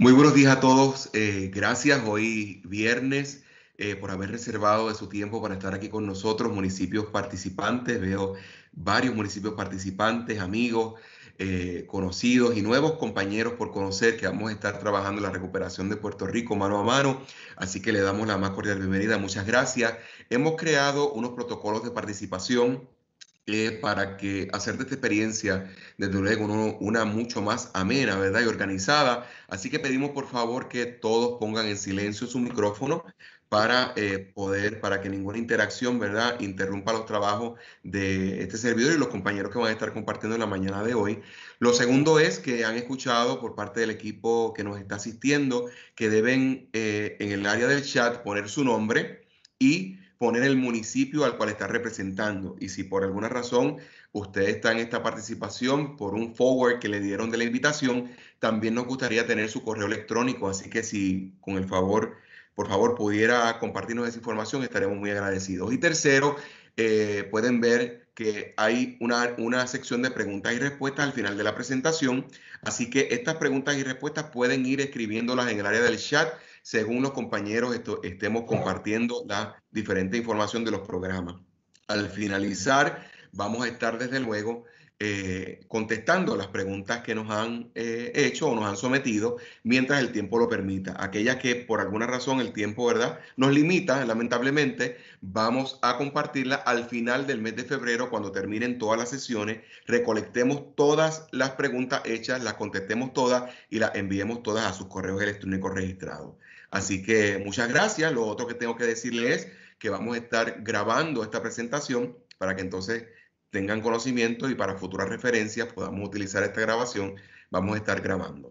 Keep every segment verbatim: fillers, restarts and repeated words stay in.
Muy buenos días a todos. Eh, gracias hoy viernes eh, por haber reservado de su tiempo para estar aquí con nosotros, municipios participantes. Veo varios municipios participantes, amigos, eh, conocidos y nuevos compañeros por conocer que vamos a estar trabajando en la recuperación de Puerto Rico mano a mano. Así que le damos la más cordial bienvenida. Muchas gracias. Hemos creado unos protocolos de participación eh, para que hacer de esta experiencia, desde luego, uno- una mucho más amena, ¿verdad? Y organizada. Así que pedimos por favor que todos pongan en silencio su micrófono para eh, poder, para que ninguna interacción, ¿verdad?, interrumpa los trabajos de este servidor y los compañeros que van a estar compartiendo en la mañana de hoy. Lo segundo es que han escuchado por parte del equipo que nos está asistiendo que deben eh, en el área del chat poner su nombre y poner el municipio al cual está representando. Y si por alguna razón usted está en esta participación por un forward que le dieron de la invitación, también nos gustaría tener su correo electrónico. Así que si con el favor, por favor, pudiera compartirnos esa información, estaremos muy agradecidos. Y tercero, eh, pueden ver que hay una, una sección de preguntas y respuestas al final de la presentación. Así que estas preguntas y respuestas pueden ir escribiéndolas en el área del chat según los compañeros esto, estemos compartiendo la diferente información de los programas. Al finalizar, vamos a estar desde luego eh, contestando las preguntas que nos han eh, hecho o nos han sometido mientras el tiempo lo permita. Aquellas que por alguna razón el tiempo, ¿verdad?, nos limita, lamentablemente, vamos a compartirla al final del mes de febrero cuando terminen todas las sesiones, recolectemos todas las preguntas hechas, las contestemos todas y las enviemos todas a sus correos electrónicos registrados. Así que muchas gracias. Lo otro que tengo que decirles es que vamos a estar grabando esta presentación para que entonces tengan conocimiento y para futuras referencias podamos utilizar esta grabación. Vamos a estar grabando.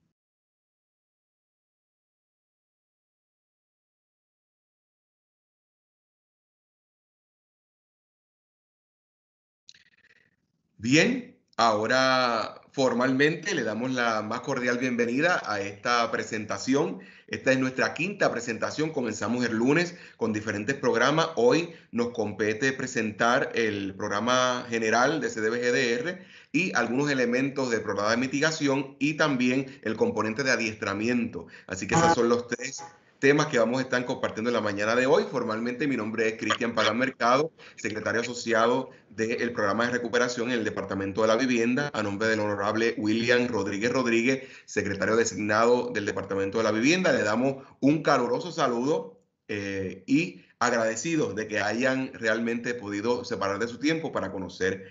Bien, ahora formalmente le damos la más cordial bienvenida a esta presentación. Esta es nuestra quinta presentación. Comenzamos el lunes con diferentes programas. Hoy nos compete presentar el programa general de C D B G D R y algunos elementos del programa de mitigación y también el componente de adiestramiento. Así que esos son los tres temas que vamos a estar compartiendo en la mañana de hoy. Formalmente mi nombre es Cristian Pagán Mercado, secretario asociado del programa de recuperación en el Departamento de la Vivienda, a nombre del honorable William Rodríguez Rodríguez, secretario designado del Departamento de la Vivienda. Le damos un caluroso saludo eh, y agradecidos de que hayan realmente podido separar de su tiempo para conocer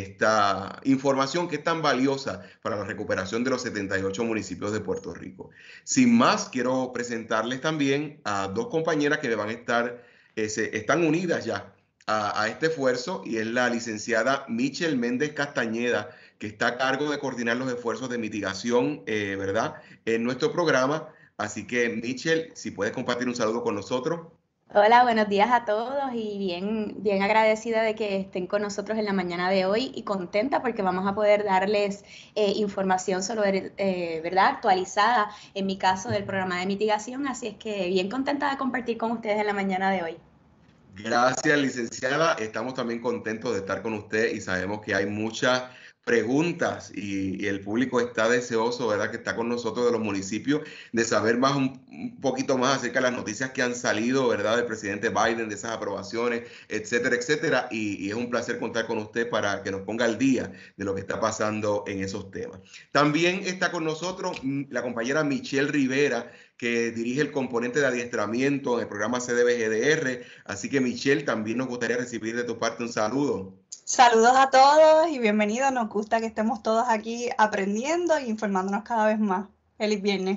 esta información que es tan valiosa para la recuperación de los setenta y ocho municipios de Puerto Rico. Sin más, quiero presentarles también a dos compañeras que van a estar, eh, se, están unidas ya a, a este esfuerzo, y es la licenciada Michelle Méndez Castañeda, que está a cargo de coordinar los esfuerzos de mitigación, eh, ¿verdad?, en nuestro programa. Así que, Michelle, si puedes compartir un saludo con nosotros. Hola, buenos días a todos y bien, bien agradecida de que estén con nosotros en la mañana de hoy y contenta porque vamos a poder darles eh, información sobre, eh, ¿verdad?, actualizada, en mi caso, del programa de mitigación, así es que bien contenta de compartir con ustedes en la mañana de hoy. Gracias, licenciada. Estamos también contentos de estar con usted y sabemos que hay muchas preguntas y, y el público está deseoso, ¿verdad?, que está con nosotros de los municipios, de saber más un, un poquito más acerca de las noticias que han salido, ¿verdad?, del presidente Biden, de esas aprobaciones, etcétera, etcétera. Y, y es un placer contar con usted para que nos ponga al día de lo que está pasando en esos temas. También está con nosotros mm, la compañera Michelle Rivera, que dirige el componente de adiestramiento en el programa C D B G D R. Así que, Michelle, también nos gustaría recibir de tu parte un saludo. Saludos a todos y bienvenidos. Nos gusta que estemos todos aquí aprendiendo e informándonos cada vez más. Feliz viernes.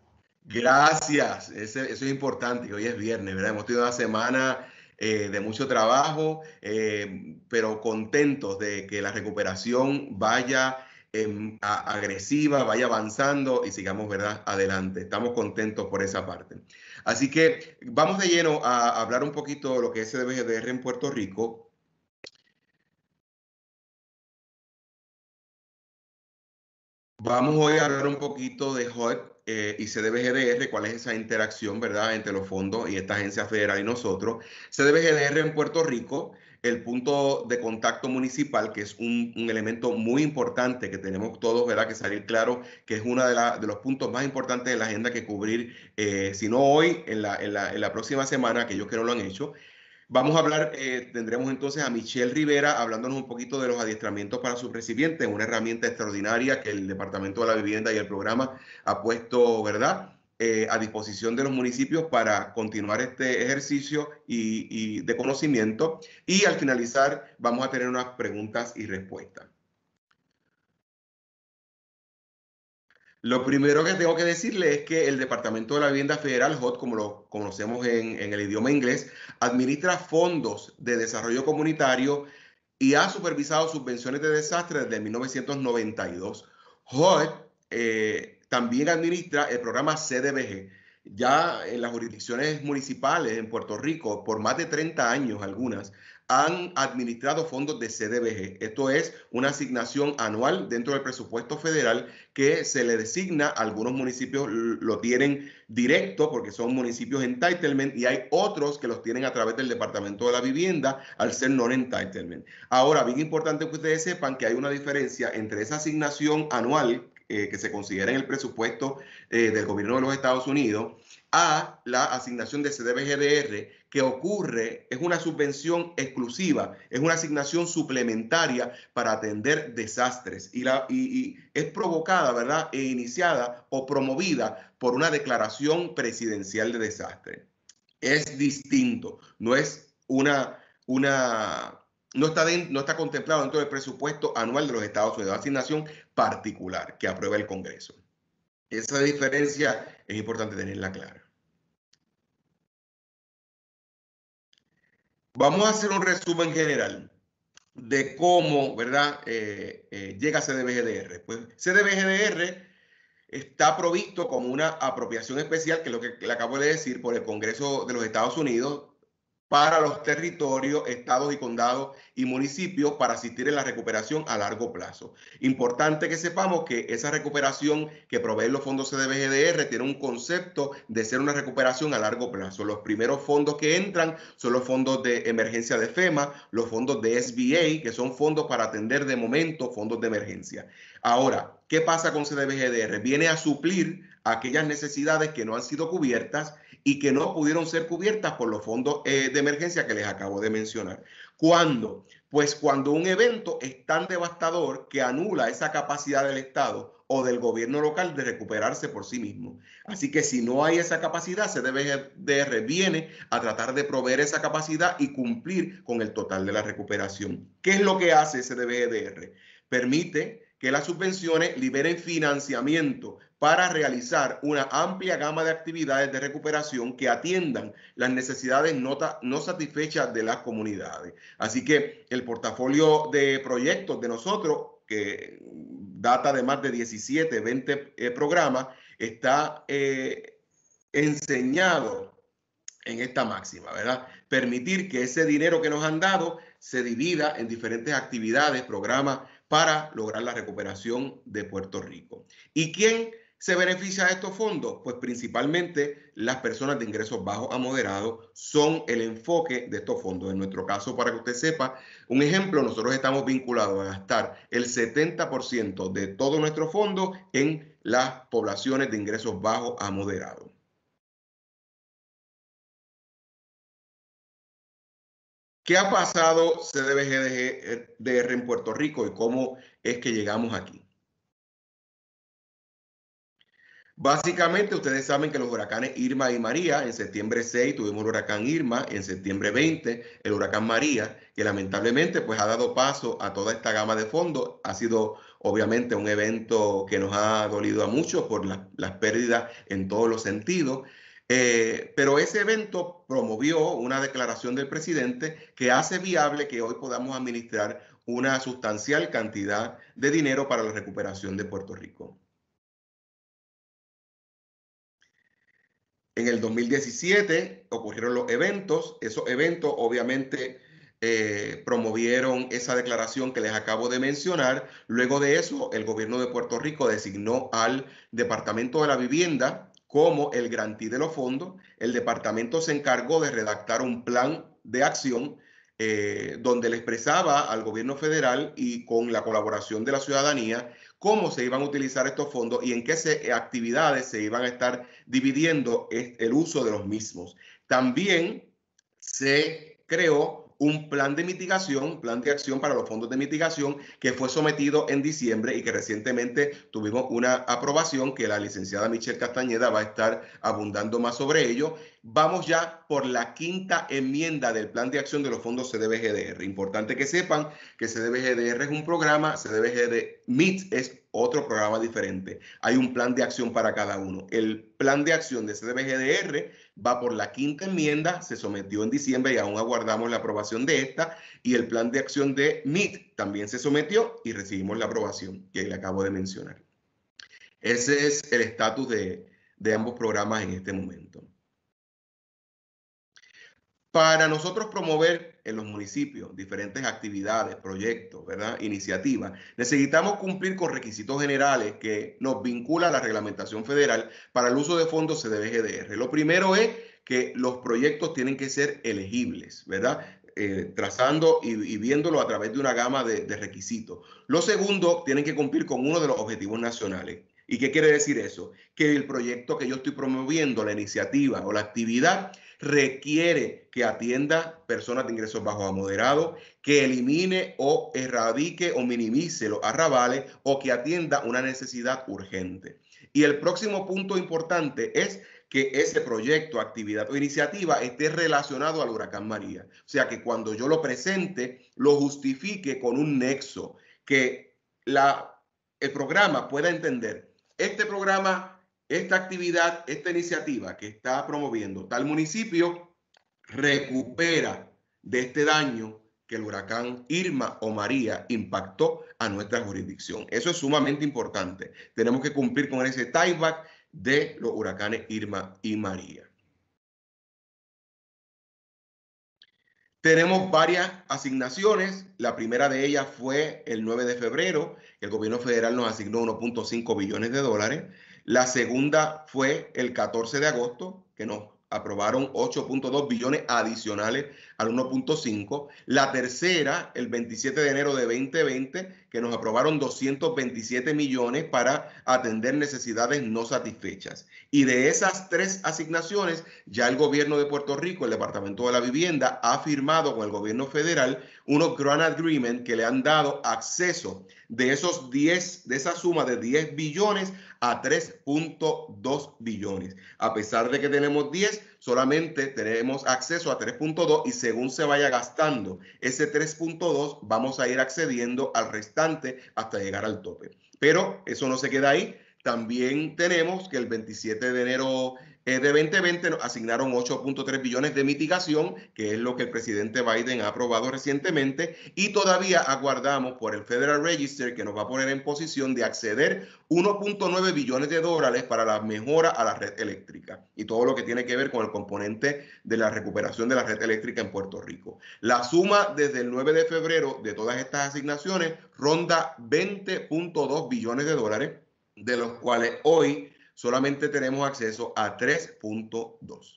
Gracias. Eso, eso es importante, que hoy es viernes, ¿verdad? Hemos tenido una semana eh, de mucho trabajo, eh, pero contentos de que la recuperación vaya eh, a, agresiva, vaya avanzando y sigamos, ¿verdad?, adelante. Estamos contentos por esa parte. Así que vamos de lleno a hablar un poquito de lo que es C D B G D R en Puerto Rico. Vamos hoy a hablar un poquito de H U D eh, y C D B G D R, cuál es esa interacción, ¿verdad?, entre los fondos y esta agencia federal y nosotros. C D B G D R en Puerto Rico el punto de contacto municipal, que es un, un elemento muy importante que tenemos todos, ¿verdad?, que salir claro, que es uno de, la, de los puntos más importantes de la agenda que cubrir, eh, si no hoy, en la, en, la, en la próxima semana, aquellos que no lo han hecho. Vamos a hablar, eh, tendremos entonces a Michelle Rivera hablándonos un poquito de los adiestramientos para sus recipientes, una herramienta extraordinaria que el Departamento de la Vivienda y el programa ha puesto, ¿verdad?, eh, a disposición de los municipios para continuar este ejercicio y, y de conocimiento. Y al finalizar vamos a tener unas preguntas y respuestas. Lo primero que tengo que decirle es que el Departamento de la Vivienda Federal, H O D, como lo conocemos en, en el idioma inglés, administra fondos de desarrollo comunitario y ha supervisado subvenciones de desastre desde mil novecientos noventa y dos. H O D eh, también administra el programa C D B G. Ya en las jurisdicciones municipales en Puerto Rico, por más de treinta años algunas, han administrado fondos de C D B G. Esto es una asignación anual dentro del presupuesto federal que se le designa. Algunos municipios lo tienen directo porque son municipios entitlement y hay otros que los tienen a través del Departamento de la Vivienda al ser non-entitlement. Ahora, bien importante que ustedes sepan que hay una diferencia entre esa asignación anual eh, que se considera en el presupuesto eh, del gobierno de los Estados Unidos a la asignación de C D B G D R, que ocurre, es una subvención exclusiva, es una asignación suplementaria para atender desastres y, la, y, y es provocada, ¿verdad?, e iniciada o promovida por una declaración presidencial de desastre. Es distinto, no es una, una no está, de, no está contemplado dentro del presupuesto anual de los Estados Unidos, asignación particular que aprueba el Congreso. Esa diferencia es importante tenerla clara. Vamos a hacer un resumen general de cómo, ¿verdad?, eh, eh, llega C D B G D R. Pues C D B G D R está provisto como una apropiación especial, que es lo que le acabo de decir, por el Congreso de los Estados Unidos, para los territorios, estados y condados y municipios para asistir en la recuperación a largo plazo. Importante que sepamos que esa recuperación que proveen los fondos C D B G D R tiene un concepto de ser una recuperación a largo plazo. Los primeros fondos que entran son los fondos de emergencia de FEMA, los fondos de S B A, que son fondos para atender de momento, fondos de emergencia. Ahora, ¿qué pasa con C D B G D R? Viene a suplir aquellas necesidades que no han sido cubiertas y que no pudieron ser cubiertas por los fondos eh, de emergencia que les acabo de mencionar. ¿Cuándo? Pues cuando un evento es tan devastador que anula esa capacidad del Estado o del gobierno local de recuperarse por sí mismo. Así que si no hay esa capacidad, C D B G D R viene a tratar de proveer esa capacidad y cumplir con el total de la recuperación. ¿Qué es lo que hace C D B G D R? Permite que las subvenciones liberen financiamiento para realizar una amplia gama de actividades de recuperación que atiendan las necesidades no, no satisfechas de las comunidades. Así que el portafolio de proyectos de nosotros, que data de más de diecisiete, veinte eh, programas, está eh, enseñado en esta máxima, ¿verdad? Permitir que ese dinero que nos han dado se divida en diferentes actividades, programas, para lograr la recuperación de Puerto Rico. ¿Y quién se beneficia de estos fondos? Pues principalmente las personas de ingresos bajos a moderados son el enfoque de estos fondos. En nuestro caso, para que usted sepa, un ejemplo, nosotros estamos vinculados a gastar el setenta por ciento de todos nuestros fondos en las poblaciones de ingresos bajos a moderados. ¿Qué ha pasado C D B G D R en Puerto Rico y cómo es que llegamos aquí? Básicamente, ustedes saben que los huracanes Irma y María, en septiembre seis tuvimos el huracán Irma, en septiembre veinte el huracán María, que lamentablemente pues ha dado paso a toda esta gama de fondos. Ha sido obviamente un evento que nos ha dolido a muchos por la, las pérdidas en todos los sentidos. Eh, pero ese evento promovió una declaración del presidente que hace viable que hoy podamos administrar una sustancial cantidad de dinero para la recuperación de Puerto Rico. En el dos mil diecisiete ocurrieron los eventos. Esos eventos obviamente eh, promovieron esa declaración que les acabo de mencionar. Luego de eso, el gobierno de Puerto Rico designó al Departamento de la Vivienda como el grantee de los fondos. El departamento se encargó de redactar un plan de acción eh, donde le expresaba al gobierno federal y con la colaboración de la ciudadanía cómo se iban a utilizar estos fondos y en qué se, actividades se iban a estar dividiendo el uso de los mismos. También se creó un plan de mitigación, plan de acción para los fondos de mitigación que fue sometido en diciembre y que recientemente tuvimos una aprobación que la licenciada Michelle Castañeda va a estar abundando más sobre ello. Vamos ya por la quinta enmienda del plan de acción de los fondos C D B G D R. Importante que sepan que C D B G D R es un programa, C D B G D M I T es otro programa diferente. Hay un plan de acción para cada uno. El plan de acción de C D B G D R va por la quinta enmienda, se sometió en diciembre y aún aguardamos la aprobación de esta, y el plan de acción de M I T también se sometió y recibimos la aprobación que le acabo de mencionar. Ese es el estatus de, de ambos programas en este momento. Para nosotros promover en los municipios diferentes actividades, proyectos, ¿verdad? Iniciativas, necesitamos cumplir con requisitos generales que nos vincula a la reglamentación federal para el uso de fondos C D B G D R. Lo primero es que los proyectos tienen que ser elegibles, ¿verdad? Eh, trazando y, y viéndolo a través de una gama de, de requisitos. Lo segundo, tienen que cumplir con uno de los objetivos nacionales. ¿Y qué quiere decir eso? Que el proyecto que yo estoy promoviendo, la iniciativa o la actividad, requiere que atienda personas de ingresos bajos a moderados, que elimine o erradique o minimice los arrabales o que atienda una necesidad urgente. Y el próximo punto importante es que ese proyecto, actividad o iniciativa esté relacionado al huracán María. O sea, que cuando yo lo presente, lo justifique con un nexo, que la, el programa pueda entender este programa, esta actividad, esta iniciativa que está promoviendo tal municipio recupera de este daño que el huracán Irma o María impactó a nuestra jurisdicción. Eso es sumamente importante. Tenemos que cumplir con ese tieback de los huracanes Irma y María. Tenemos varias asignaciones. La primera de ellas fue el nueve de febrero. El gobierno federal nos asignó uno punto cinco billones de dólares. La segunda fue el catorce de agosto, que nos aprobaron ocho punto dos billones adicionales al uno punto cinco. La tercera, el veintisiete de enero de veinte veinte, que nos aprobaron doscientos veintisiete millones para atender necesidades no satisfechas. Y de esas tres asignaciones, ya el gobierno de Puerto Rico, el Departamento de la Vivienda, ha firmado con el gobierno federal unos grant agreement que le han dado acceso de esos diez, de esa suma de diez billones a tres punto dos billones. A pesar de que tenemos diez, solamente tenemos acceso a tres punto dos y según se vaya gastando ese tres punto dos, vamos a ir accediendo al restante hasta llegar al tope. Pero eso no se queda ahí. También tenemos que el veintisiete de enero de veinte veinte nos asignaron ocho punto tres billones de mitigación, que es lo que el presidente Biden ha aprobado recientemente, y todavía aguardamos por el Federal Register, que nos va a poner en posición de acceder uno punto nueve billones de dólares para la mejora a la red eléctrica y todo lo que tiene que ver con el componente de la recuperación de la red eléctrica en Puerto Rico. La suma desde el nueve de febrero de todas estas asignaciones ronda veinte punto dos billones de dólares, de los cuales hoy solamente tenemos acceso a tres punto dos.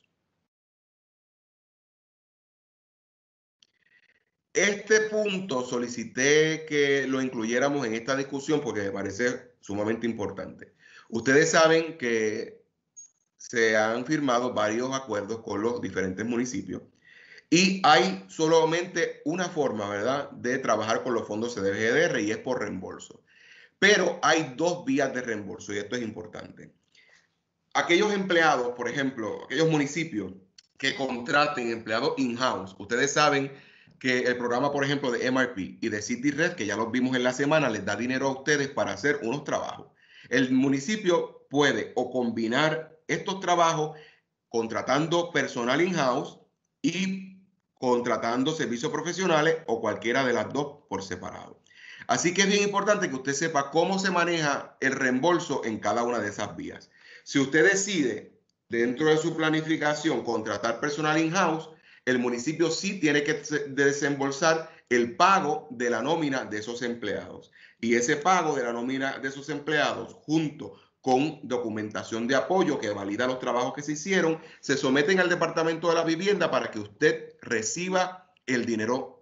Este punto solicité que lo incluyéramos en esta discusión porque me parece sumamente importante. Ustedes saben que se han firmado varios acuerdos con los diferentes municipios y hay solamente una forma, ¿verdad?, de trabajar con los fondos C D B G D R y es por reembolso. Pero hay dos vías de reembolso y esto es importante. Aquellos empleados, por ejemplo, aquellos municipios que contraten empleados in-house, ustedes saben que el programa, por ejemplo, de M R P y de City Red, que ya los vimos en la semana, les da dinero a ustedes para hacer unos trabajos. El municipio puede o combinar estos trabajos contratando personal in-house y contratando servicios profesionales o cualquiera de las dos por separado. Así que es bien importante que usted sepa cómo se maneja el reembolso en cada una de esas vías. Si usted decide dentro de su planificación contratar personal in-house, el municipio sí tiene que desembolsar el pago de la nómina de esos empleados. Y ese pago de la nómina de esos empleados, junto con documentación de apoyo que valida los trabajos que se hicieron, se someten al Departamento de la Vivienda para que usted reciba el dinero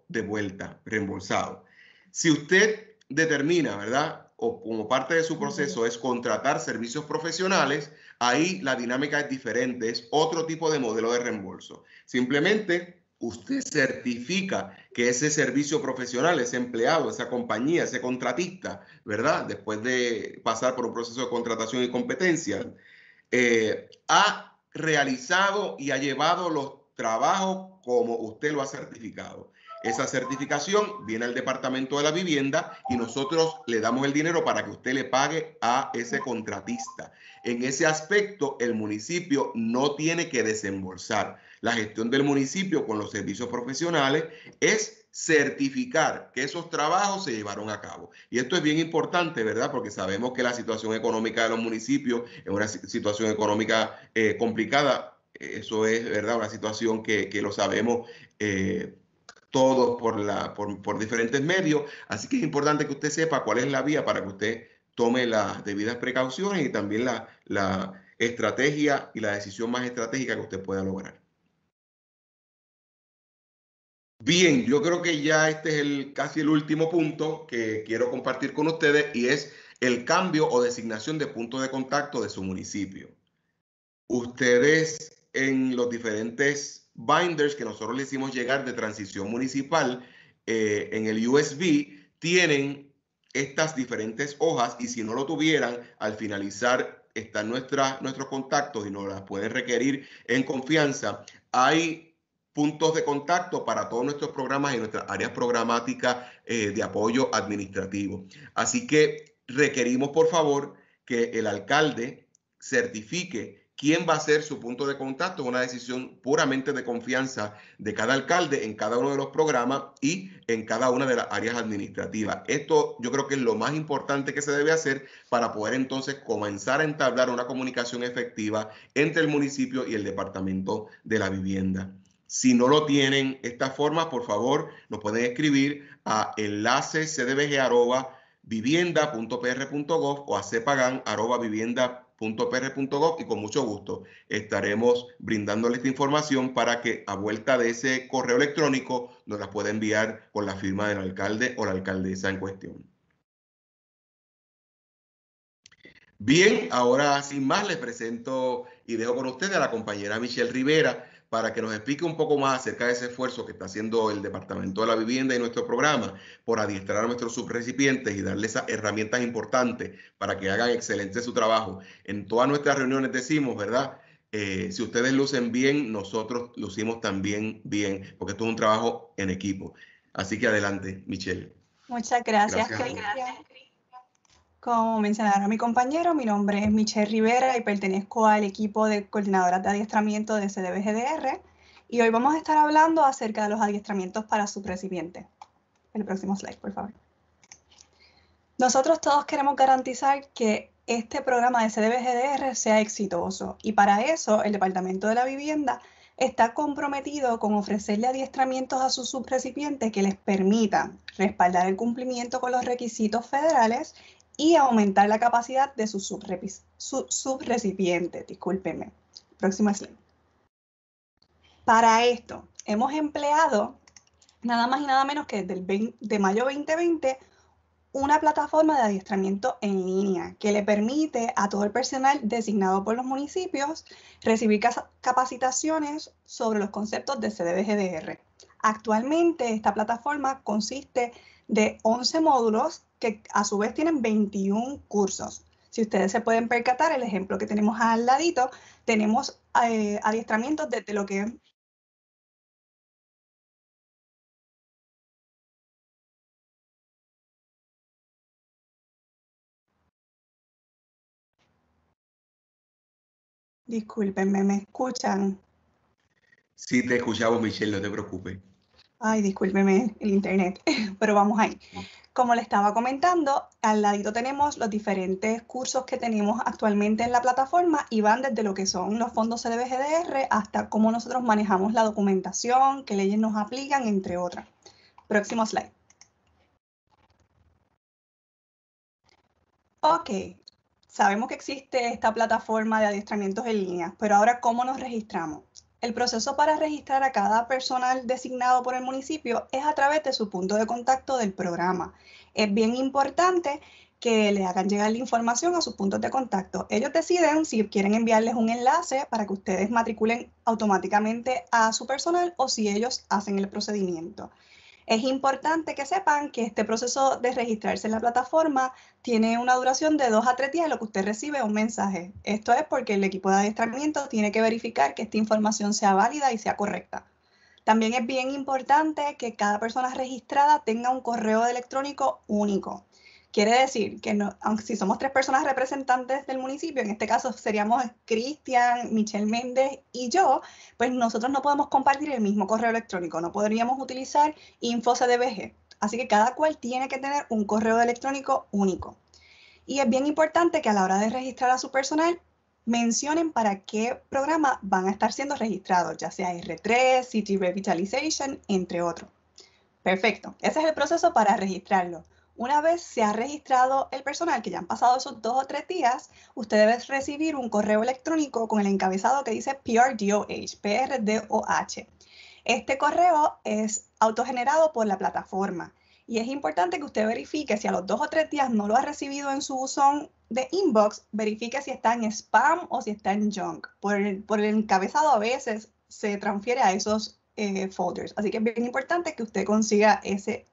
dinero de vuelta, reembolsado. Si usted determina, ¿verdad?, o como parte de su proceso es contratar servicios profesionales, ahí la dinámica es diferente, es otro tipo de modelo de reembolso. Simplemente usted certifica que ese servicio profesional, ese empleado, esa compañía, ese contratista, ¿verdad?, después de pasar por un proceso de contratación y competencia, eh, ha realizado y ha llevado los trabajos como usted lo ha certificado. Esa certificación viene al Departamento de la Vivienda y nosotros le damos el dinero para que usted le pague a ese contratista. En ese aspecto, el municipio no tiene que desembolsar. La gestión del municipio con los servicios profesionales es certificar que esos trabajos se llevaron a cabo. Y esto es bien importante, ¿verdad? Porque sabemos que la situación económica de los municipios es una situación económica eh, complicada. Eso es, ¿verdad?, una situación que, que lo sabemos eh, todos por, la, por, por diferentes medios. Así que es importante que usted sepa cuál es la vía para que usted tome las debidas precauciones y también la, la estrategia y la decisión más estratégica que usted pueda lograr. Bien, yo creo que ya este es el, casi el último punto que quiero compartir con ustedes y es el cambio o designación de punto de contacto de su municipio. Ustedes en los diferentes binders que nosotros le hicimos llegar de transición municipal eh, en el U S B tienen estas diferentes hojas y si no lo tuvieran, al finalizar están nuestra, nuestros contactos y nos las pueden requerir en confianza. Hay puntos de contacto para todos nuestros programas y nuestras áreas programáticas eh, de apoyo administrativo. Así que requerimos, por favor, que el alcalde certifique quién va a ser su punto de contacto, una decisión puramente de confianza de cada alcalde en cada uno de los programas y en cada una de las áreas administrativas. Esto yo creo que es lo más importante que se debe hacer para poder entonces comenzar a entablar una comunicación efectiva entre el municipio y el Departamento de la Vivienda. Si no lo tienen esta forma, por favor, nos pueden escribir a enlace cdbg arroba vivienda punto p r punto gov o a cepagan arroba vivienda punto p r punto gov y con mucho gusto estaremos brindándoles esta información para que a vuelta de ese correo electrónico nos la pueda enviar con la firma del alcalde o la alcaldesa en cuestión. Bien, ahora sin más les presento y dejo con ustedes a la compañera Michelle Rivera para que nos explique un poco más acerca de ese esfuerzo que está haciendo el Departamento de la Vivienda y nuestro programa por adiestrar a nuestros subrecipientes y darles esas herramientas importantes para que hagan excelente su trabajo. En todas nuestras reuniones decimos, ¿verdad? Eh, si ustedes lucen bien, nosotros lucimos también bien, porque esto es un trabajo en equipo. Así que adelante, Michelle. Muchas gracias, Cristian. Como mencionaron mi compañero, mi nombre es Michelle Rivera y pertenezco al equipo de coordinadoras de adiestramiento de C D B G D R y hoy vamos a estar hablando acerca de los adiestramientos para subrecipientes. El próximo slide, por favor. Nosotros todos queremos garantizar que este programa de C D B G D R sea exitoso y para eso el Departamento de la Vivienda está comprometido con ofrecerle adiestramientos a sus subrecipientes que les permitan respaldar el cumplimiento con los requisitos federales y aumentar la capacidad de sus su subrecipientes. Discúlpenme. Próximo slide. Para esto, hemos empleado nada más y nada menos que desde el veinte de mayo veinte veinte una plataforma de adiestramiento en línea que le permite a todo el personal designado por los municipios recibir capacitaciones sobre los conceptos de C D B G D R. Actualmente, esta plataforma consiste de once módulos que a su vez tienen veintiún cursos. Si ustedes se pueden percatar, el ejemplo que tenemos al ladito, tenemos eh, adiestramientos desde lo que Discúlpenme, ¿me escuchan? Sí, te escuchamos, Michelle, no te preocupes. Ay, discúlpeme el internet, pero vamos ahí. Como le estaba comentando, al ladito tenemos los diferentes cursos que tenemos actualmente en la plataforma y van desde lo que son los fondos C D B G D R hasta cómo nosotros manejamos la documentación, qué leyes nos aplican, entre otras. Próximo slide. Ok, sabemos que existe esta plataforma de adiestramientos en línea, pero ahora, ¿cómo nos registramos? el proceso para registrar a cada personal designado por el municipio es a través de su punto de contacto del programa. Es bien importante que le hagan llegar la información a sus puntos de contacto. Ellos deciden si quieren enviarles un enlace para que ustedes matriculen automáticamente a su personal o si ellos hacen el procedimiento. Es importante que sepan que este proceso de registrarse en la plataforma tiene una duración de dos a tres días en lo que usted recibe un mensaje. Esto es porque el equipo de adiestramiento tiene que verificar que esta información sea válida y sea correcta. También es bien importante que cada persona registrada tenga un correo electrónico único. Quiere decir que no, aunque si somos tres personas representantes del municipio, en este caso seríamos Cristian, Michelle Méndez y yo, pues nosotros no podemos compartir el mismo correo electrónico, no podríamos utilizar InfoCDBG. Así que cada cual tiene que tener un correo electrónico único. Y es bien importante que a la hora de registrar a su personal, mencionen para qué programa van a estar siendo registrados, ya sea R tres, City Revitalization, entre otros. Perfecto, ese es el proceso para registrarlo. Una vez se ha registrado el personal, que ya han pasado esos dos o tres días, usted debe recibir un correo electrónico con el encabezado que dice P R D O H, P R D O H. Este correo es autogenerado por la plataforma y es importante que usted verifique si a los dos o tres días no lo ha recibido en su buzón de inbox, verifique si está en spam o si está en junk. Por el, por el encabezado a veces se transfiere a esos eh, folders, así que es bien importante que usted consiga ese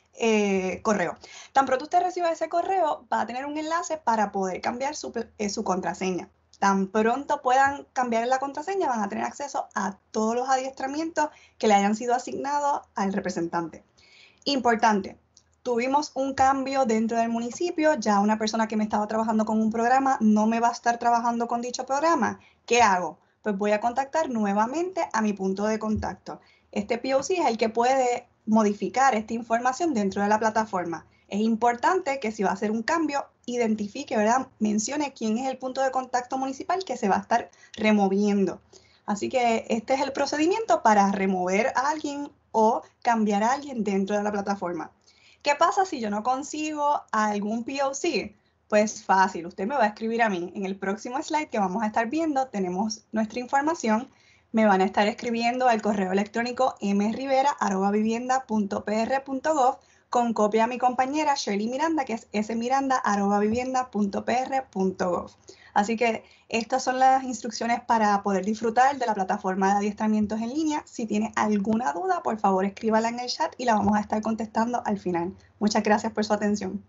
Eh, correo. Tan pronto usted reciba ese correo, va a tener un enlace para poder cambiar su, eh, su contraseña. Tan pronto puedan cambiar la contraseña, van a tener acceso a todos los adiestramientos que le hayan sido asignados al representante. Importante, tuvimos un cambio dentro del municipio, ya una persona que me estaba trabajando con un programa no me va a estar trabajando con dicho programa. ¿Qué hago? Pues voy a contactar nuevamente a mi punto de contacto. Este P O C es el que puede modificar esta información dentro de la plataforma. Es importante que si va a hacer un cambio, identifique, ¿verdad? Mencione quién es el punto de contacto municipal que se va a estar removiendo. Así que este es el procedimiento para remover a alguien o cambiar a alguien dentro de la plataforma. ¿Qué pasa si yo no consigo algún P O C? Pues fácil, usted me va a escribir a mí. En el próximo slide que vamos a estar viendo tenemos nuestra información. Me van a estar escribiendo al correo electrónico mrivera arroba vivienda punto p r punto gov con copia a mi compañera Shirley Miranda, que es smiranda arroba vivienda punto p r punto gov. Así que estas son las instrucciones para poder disfrutar de la plataforma de adiestramientos en línea. Si tiene alguna duda, por favor escríbala en el chat y la vamos a estar contestando al final. Muchas gracias por su atención.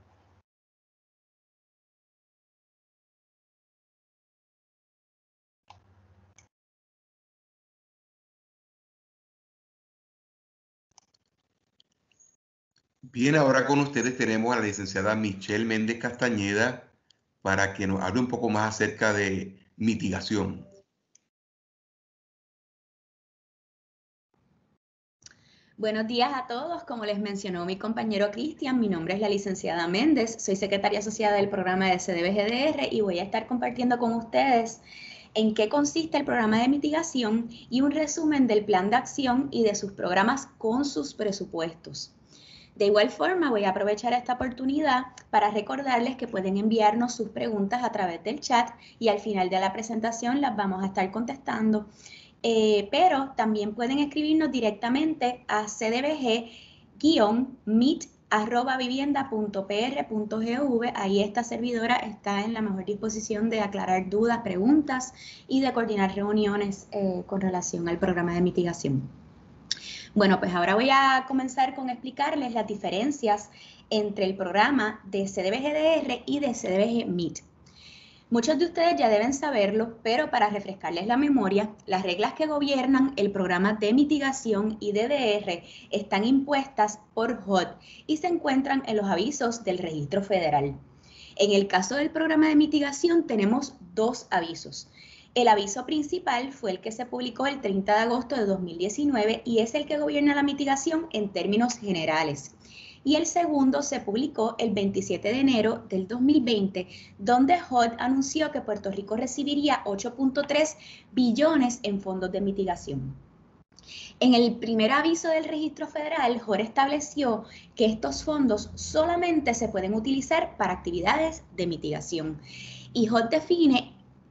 Bien, ahora con ustedes tenemos a la licenciada Michelle Méndez Castañeda para que nos hable un poco más acerca de mitigación. Buenos días a todos. Como les mencionó mi compañero Cristian, mi nombre es la licenciada Méndez, soy secretaria asociada del programa de C D B G D R y voy a estar compartiendo con ustedes en qué consiste el programa de mitigación y un resumen del plan de acción y de sus programas con sus presupuestos. De igual forma, voy a aprovechar esta oportunidad para recordarles que pueden enviarnos sus preguntas a través del chat y al final de la presentación las vamos a estar contestando. Eh, pero también pueden escribirnos directamente a c d b g meet arroba vivienda punto p r punto gov. Ahí esta servidora está en la mejor disposición de aclarar dudas, preguntas y de coordinar reuniones eh, con relación al programa de mitigación. Bueno, pues ahora voy a comenzar con explicarles las diferencias entre el programa de C D B G D R y de C D B G Meet. Muchos de ustedes ya deben saberlo, pero para refrescarles la memoria, las reglas que gobiernan el programa de mitigación y D D R están impuestas por H U D y se encuentran en los avisos del Registro Federal. En el caso del programa de mitigación tenemos dos avisos. El aviso principal fue el que se publicó el treinta de agosto de dos mil diecinueve y es el que gobierna la mitigación en términos generales. Y el segundo se publicó el veintisiete de enero del dos mil veinte, donde H U D anunció que Puerto Rico recibiría ocho punto tres billones en fondos de mitigación. En el primer aviso del Registro Federal, H U D estableció que estos fondos solamente se pueden utilizar para actividades de mitigación. Y H U D define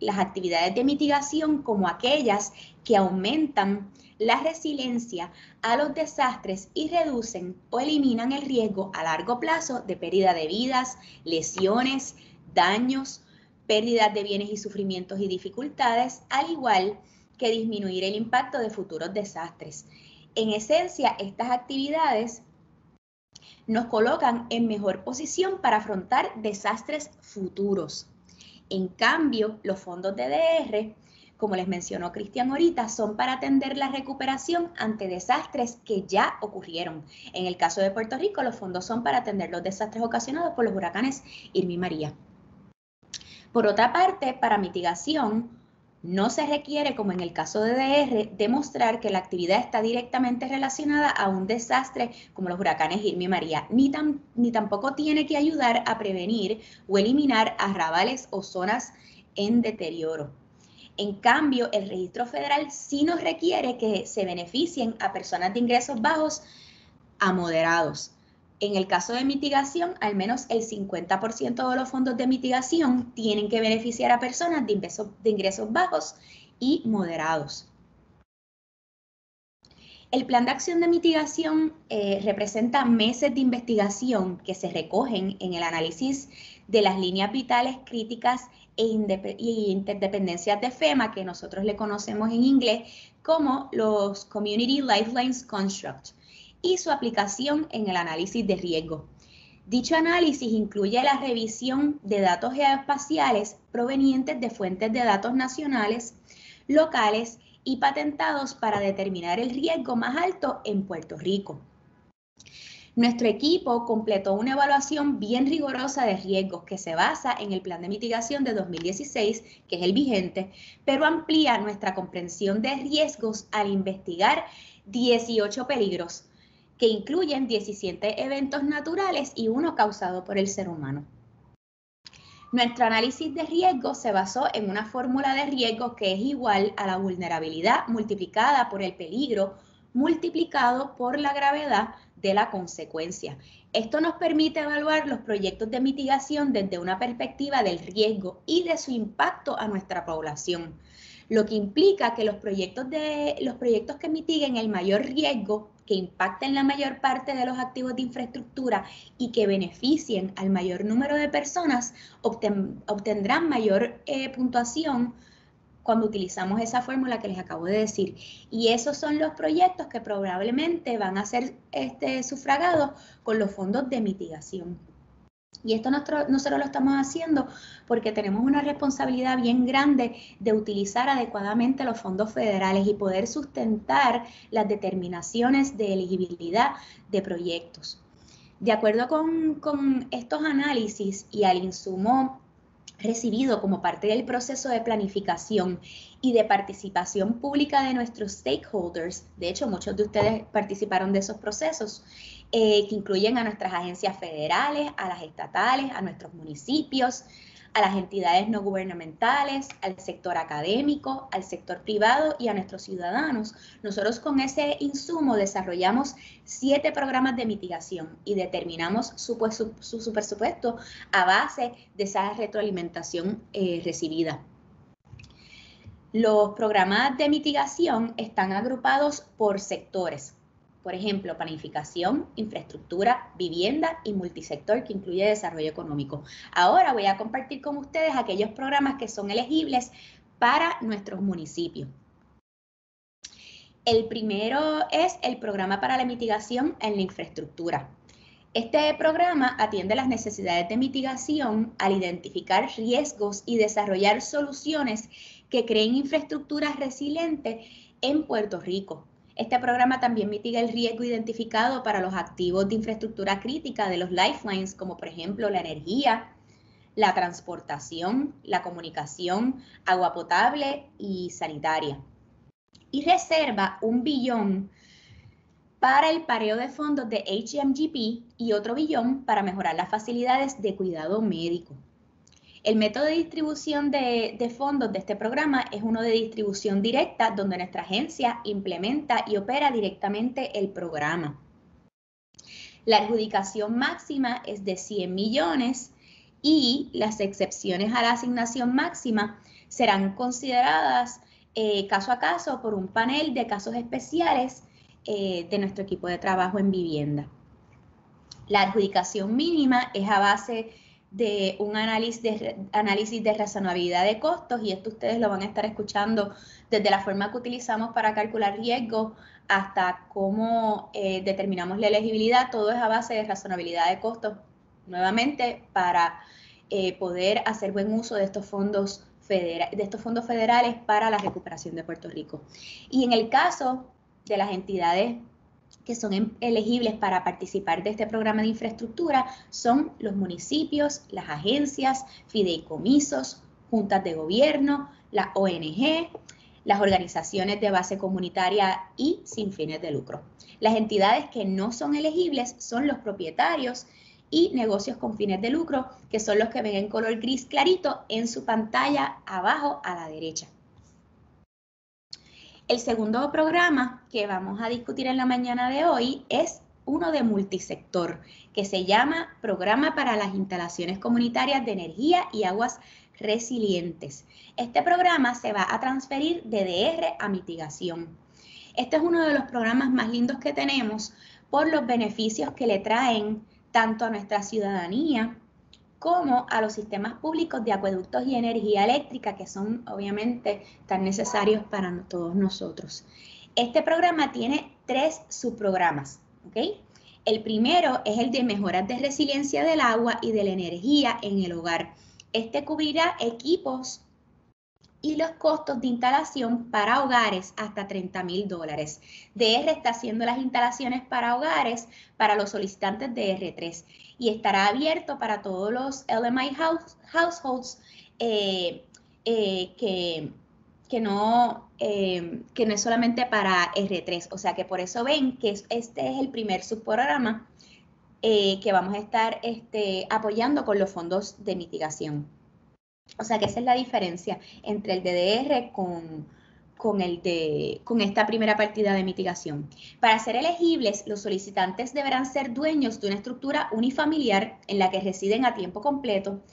las actividades de mitigación como aquellas que aumentan la resiliencia a los desastres y reducen o eliminan el riesgo a largo plazo de pérdida de vidas, lesiones, daños, pérdidas de bienes y sufrimientos y dificultades, al igual que disminuir el impacto de futuros desastres. En esencia, estas actividades nos colocan en mejor posición para afrontar desastres futuros. En cambio, los fondos de D R, como les mencionó Cristian ahorita, son para atender la recuperación ante desastres que ya ocurrieron. En el caso de Puerto Rico, los fondos son para atender los desastres ocasionados por los huracanes Irma y María. Por otra parte, para mitigación, no se requiere, como en el caso de D R, demostrar que la actividad está directamente relacionada a un desastre como los huracanes Irma y María, ni, tan, ni tampoco tiene que ayudar a prevenir o eliminar arrabales o zonas en deterioro. En cambio, el registro federal sí nos requiere que se beneficien a personas de ingresos bajos a moderados. En el caso de mitigación, al menos el cincuenta por ciento de los fondos de mitigación tienen que beneficiar a personas de ingresos, de ingresos bajos y moderados. El plan de acción de mitigación eh, representa meses de investigación que se recogen en el análisis de las líneas vitales críticas e interdependencias de FEMA, que nosotros le conocemos en inglés como los Community Lifelines Construct, y su aplicación en el análisis de riesgo. Dicho análisis incluye la revisión de datos geoespaciales provenientes de fuentes de datos nacionales, locales y patentados para determinar el riesgo más alto en Puerto Rico. Nuestro equipo completó una evaluación bien rigurosa de riesgos que se basa en el plan de mitigación de dos mil dieciséis, que es el vigente, pero amplía nuestra comprensión de riesgos al investigar dieciocho peligros, que incluyen diecisiete eventos naturales y uno causado por el ser humano. Nuestro análisis de riesgo se basó en una fórmula de riesgo que es igual a la vulnerabilidad multiplicada por el peligro multiplicado por la gravedad de la consecuencia. Esto nos permite evaluar los proyectos de mitigación desde una perspectiva del riesgo y de su impacto a nuestra población, lo que implica que los proyectos, de, los proyectos que mitiguen el mayor riesgo, que impacten la mayor parte de los activos de infraestructura y que beneficien al mayor número de personas, obten, obtendrán mayor eh, puntuación cuando utilizamos esa fórmula que les acabo de decir. Y esos son los proyectos que probablemente van a ser este, sufragados con los fondos de mitigación. Y esto nosotros, nosotros lo estamos haciendo porque tenemos una responsabilidad bien grande de utilizar adecuadamente los fondos federales y poder sustentar las determinaciones de elegibilidad de proyectos. De acuerdo con, con estos análisis y al insumo recibido como parte del proceso de planificación y de participación pública de nuestros stakeholders, de hecho muchos de ustedes participaron de esos procesos, eh, que incluyen a nuestras agencias federales, a las estatales, a nuestros municipios, a las entidades no gubernamentales, al sector académico, al sector privado y a nuestros ciudadanos. Nosotros con ese insumo desarrollamos siete programas de mitigación y determinamos su, su, su, su presupuesto a base de esa retroalimentación eh, recibida. Los programas de mitigación están agrupados por sectores. Por ejemplo, planificación, infraestructura, vivienda y multisector, que incluye desarrollo económico. Ahora voy a compartir con ustedes aquellos programas que son elegibles para nuestros municipios. El primero es el programa para la mitigación en la infraestructura. Este programa atiende las necesidades de mitigación al identificar riesgos y desarrollar soluciones que creen infraestructuras resilientes en Puerto Rico. Este programa también mitiga el riesgo identificado para los activos de infraestructura crítica de los lifelines, como por ejemplo la energía, la transportación, la comunicación, agua potable y sanitaria. Y reserva un billón para el pareo de fondos de H M G P y otro billón para mejorar las facilidades de cuidado médico. El método de distribución de, de fondos de este programa es uno de distribución directa, donde nuestra agencia implementa y opera directamente el programa. La adjudicación máxima es de cien millones y las excepciones a la asignación máxima serán consideradas eh, caso a caso por un panel de casos especiales eh, de nuestro equipo de trabajo en vivienda. La adjudicación mínima es a base de un análisis de, análisis de razonabilidad de costos, y esto ustedes lo van a estar escuchando desde la forma que utilizamos para calcular riesgos hasta cómo eh, determinamos la elegibilidad. Todo es a base de razonabilidad de costos, nuevamente para eh, poder hacer buen uso de estos fondos federa- de estos fondos federales para la recuperación de Puerto Rico. Y en el caso de las entidades que son elegibles para participar de este programa de infraestructura son los municipios, las agencias, fideicomisos, juntas de gobierno, las O N G, las organizaciones de base comunitaria y sin fines de lucro. Las entidades que no son elegibles son los propietarios y negocios con fines de lucro, que son los que ven en color gris clarito en su pantalla abajo a la derecha. El segundo programa que vamos a discutir en la mañana de hoy es uno de multisector, que se llama Programa para las Instalaciones Comunitarias de Energía y Aguas Resilientes. Este programa se va a transferir de D R a mitigación. Este es uno de los programas más lindos que tenemos por los beneficios que le traen tanto a nuestra ciudadanía como a los sistemas públicos de acueductos y energía eléctrica, que son obviamente tan necesarios para todos nosotros. Este programa tiene tres subprogramas, ¿ok? El primero es el de mejoras de resiliencia del agua y de la energía en el hogar. Este cubrirá equipos y los costos de instalación para hogares hasta treinta mil dólares. D R está haciendo las instalaciones para hogares para los solicitantes de R tres y estará abierto para todos los L M I house, households eh, eh, que, que, no, eh, que no es solamente para R tres. O sea que por eso ven que este es el primer subprograma eh, que vamos a estar este, apoyando con los fondos de mitigación. O sea que esa es la diferencia entre el D D R con, con, el de, con esta primera partida de mitigación. Para ser elegibles, los solicitantes deberán ser dueños de una estructura unifamiliar en la que residen a tiempo completo,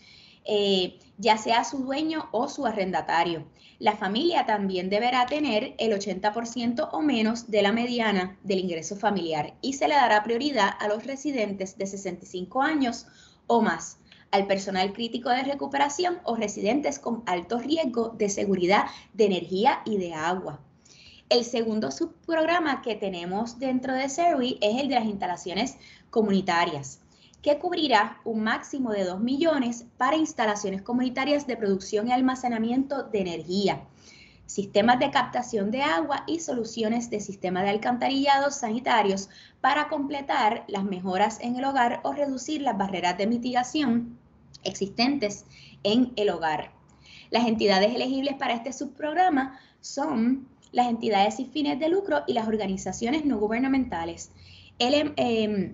eh, ya sea su dueño o su arrendatario. La familia también deberá tener el ochenta por ciento o menos de la mediana del ingreso familiar y se le dará prioridad a los residentes de sesenta y cinco años o más, al personal crítico de recuperación o residentes con alto riesgo de seguridad de energía y de agua. El segundo subprograma que tenemos dentro de CERWI es el de las instalaciones comunitarias, que cubrirá un máximo de dos millones para instalaciones comunitarias de producción y almacenamiento de energía, sistemas de captación de agua y soluciones de sistema de alcantarillados sanitarios para completar las mejoras en el hogar o reducir las barreras de mitigación existentes en el hogar. Las entidades elegibles para este subprograma son las entidades sin fines de lucro y las organizaciones no gubernamentales. El, eh,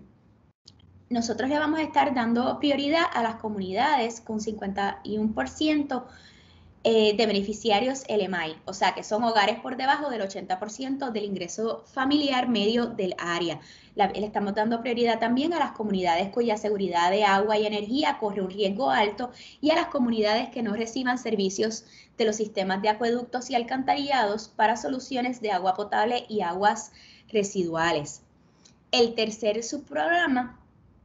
nosotros le vamos a estar dando prioridad a las comunidades con cincuenta y uno por ciento Eh, de beneficiarios L M I, o sea que son hogares por debajo del ochenta por ciento del ingreso familiar medio del área. La, le estamos dando prioridad también a las comunidades cuya seguridad de agua y energía corre un riesgo alto y a las comunidades que no reciban servicios de los sistemas de acueductos y alcantarillados para soluciones de agua potable y aguas residuales. El tercer subprograma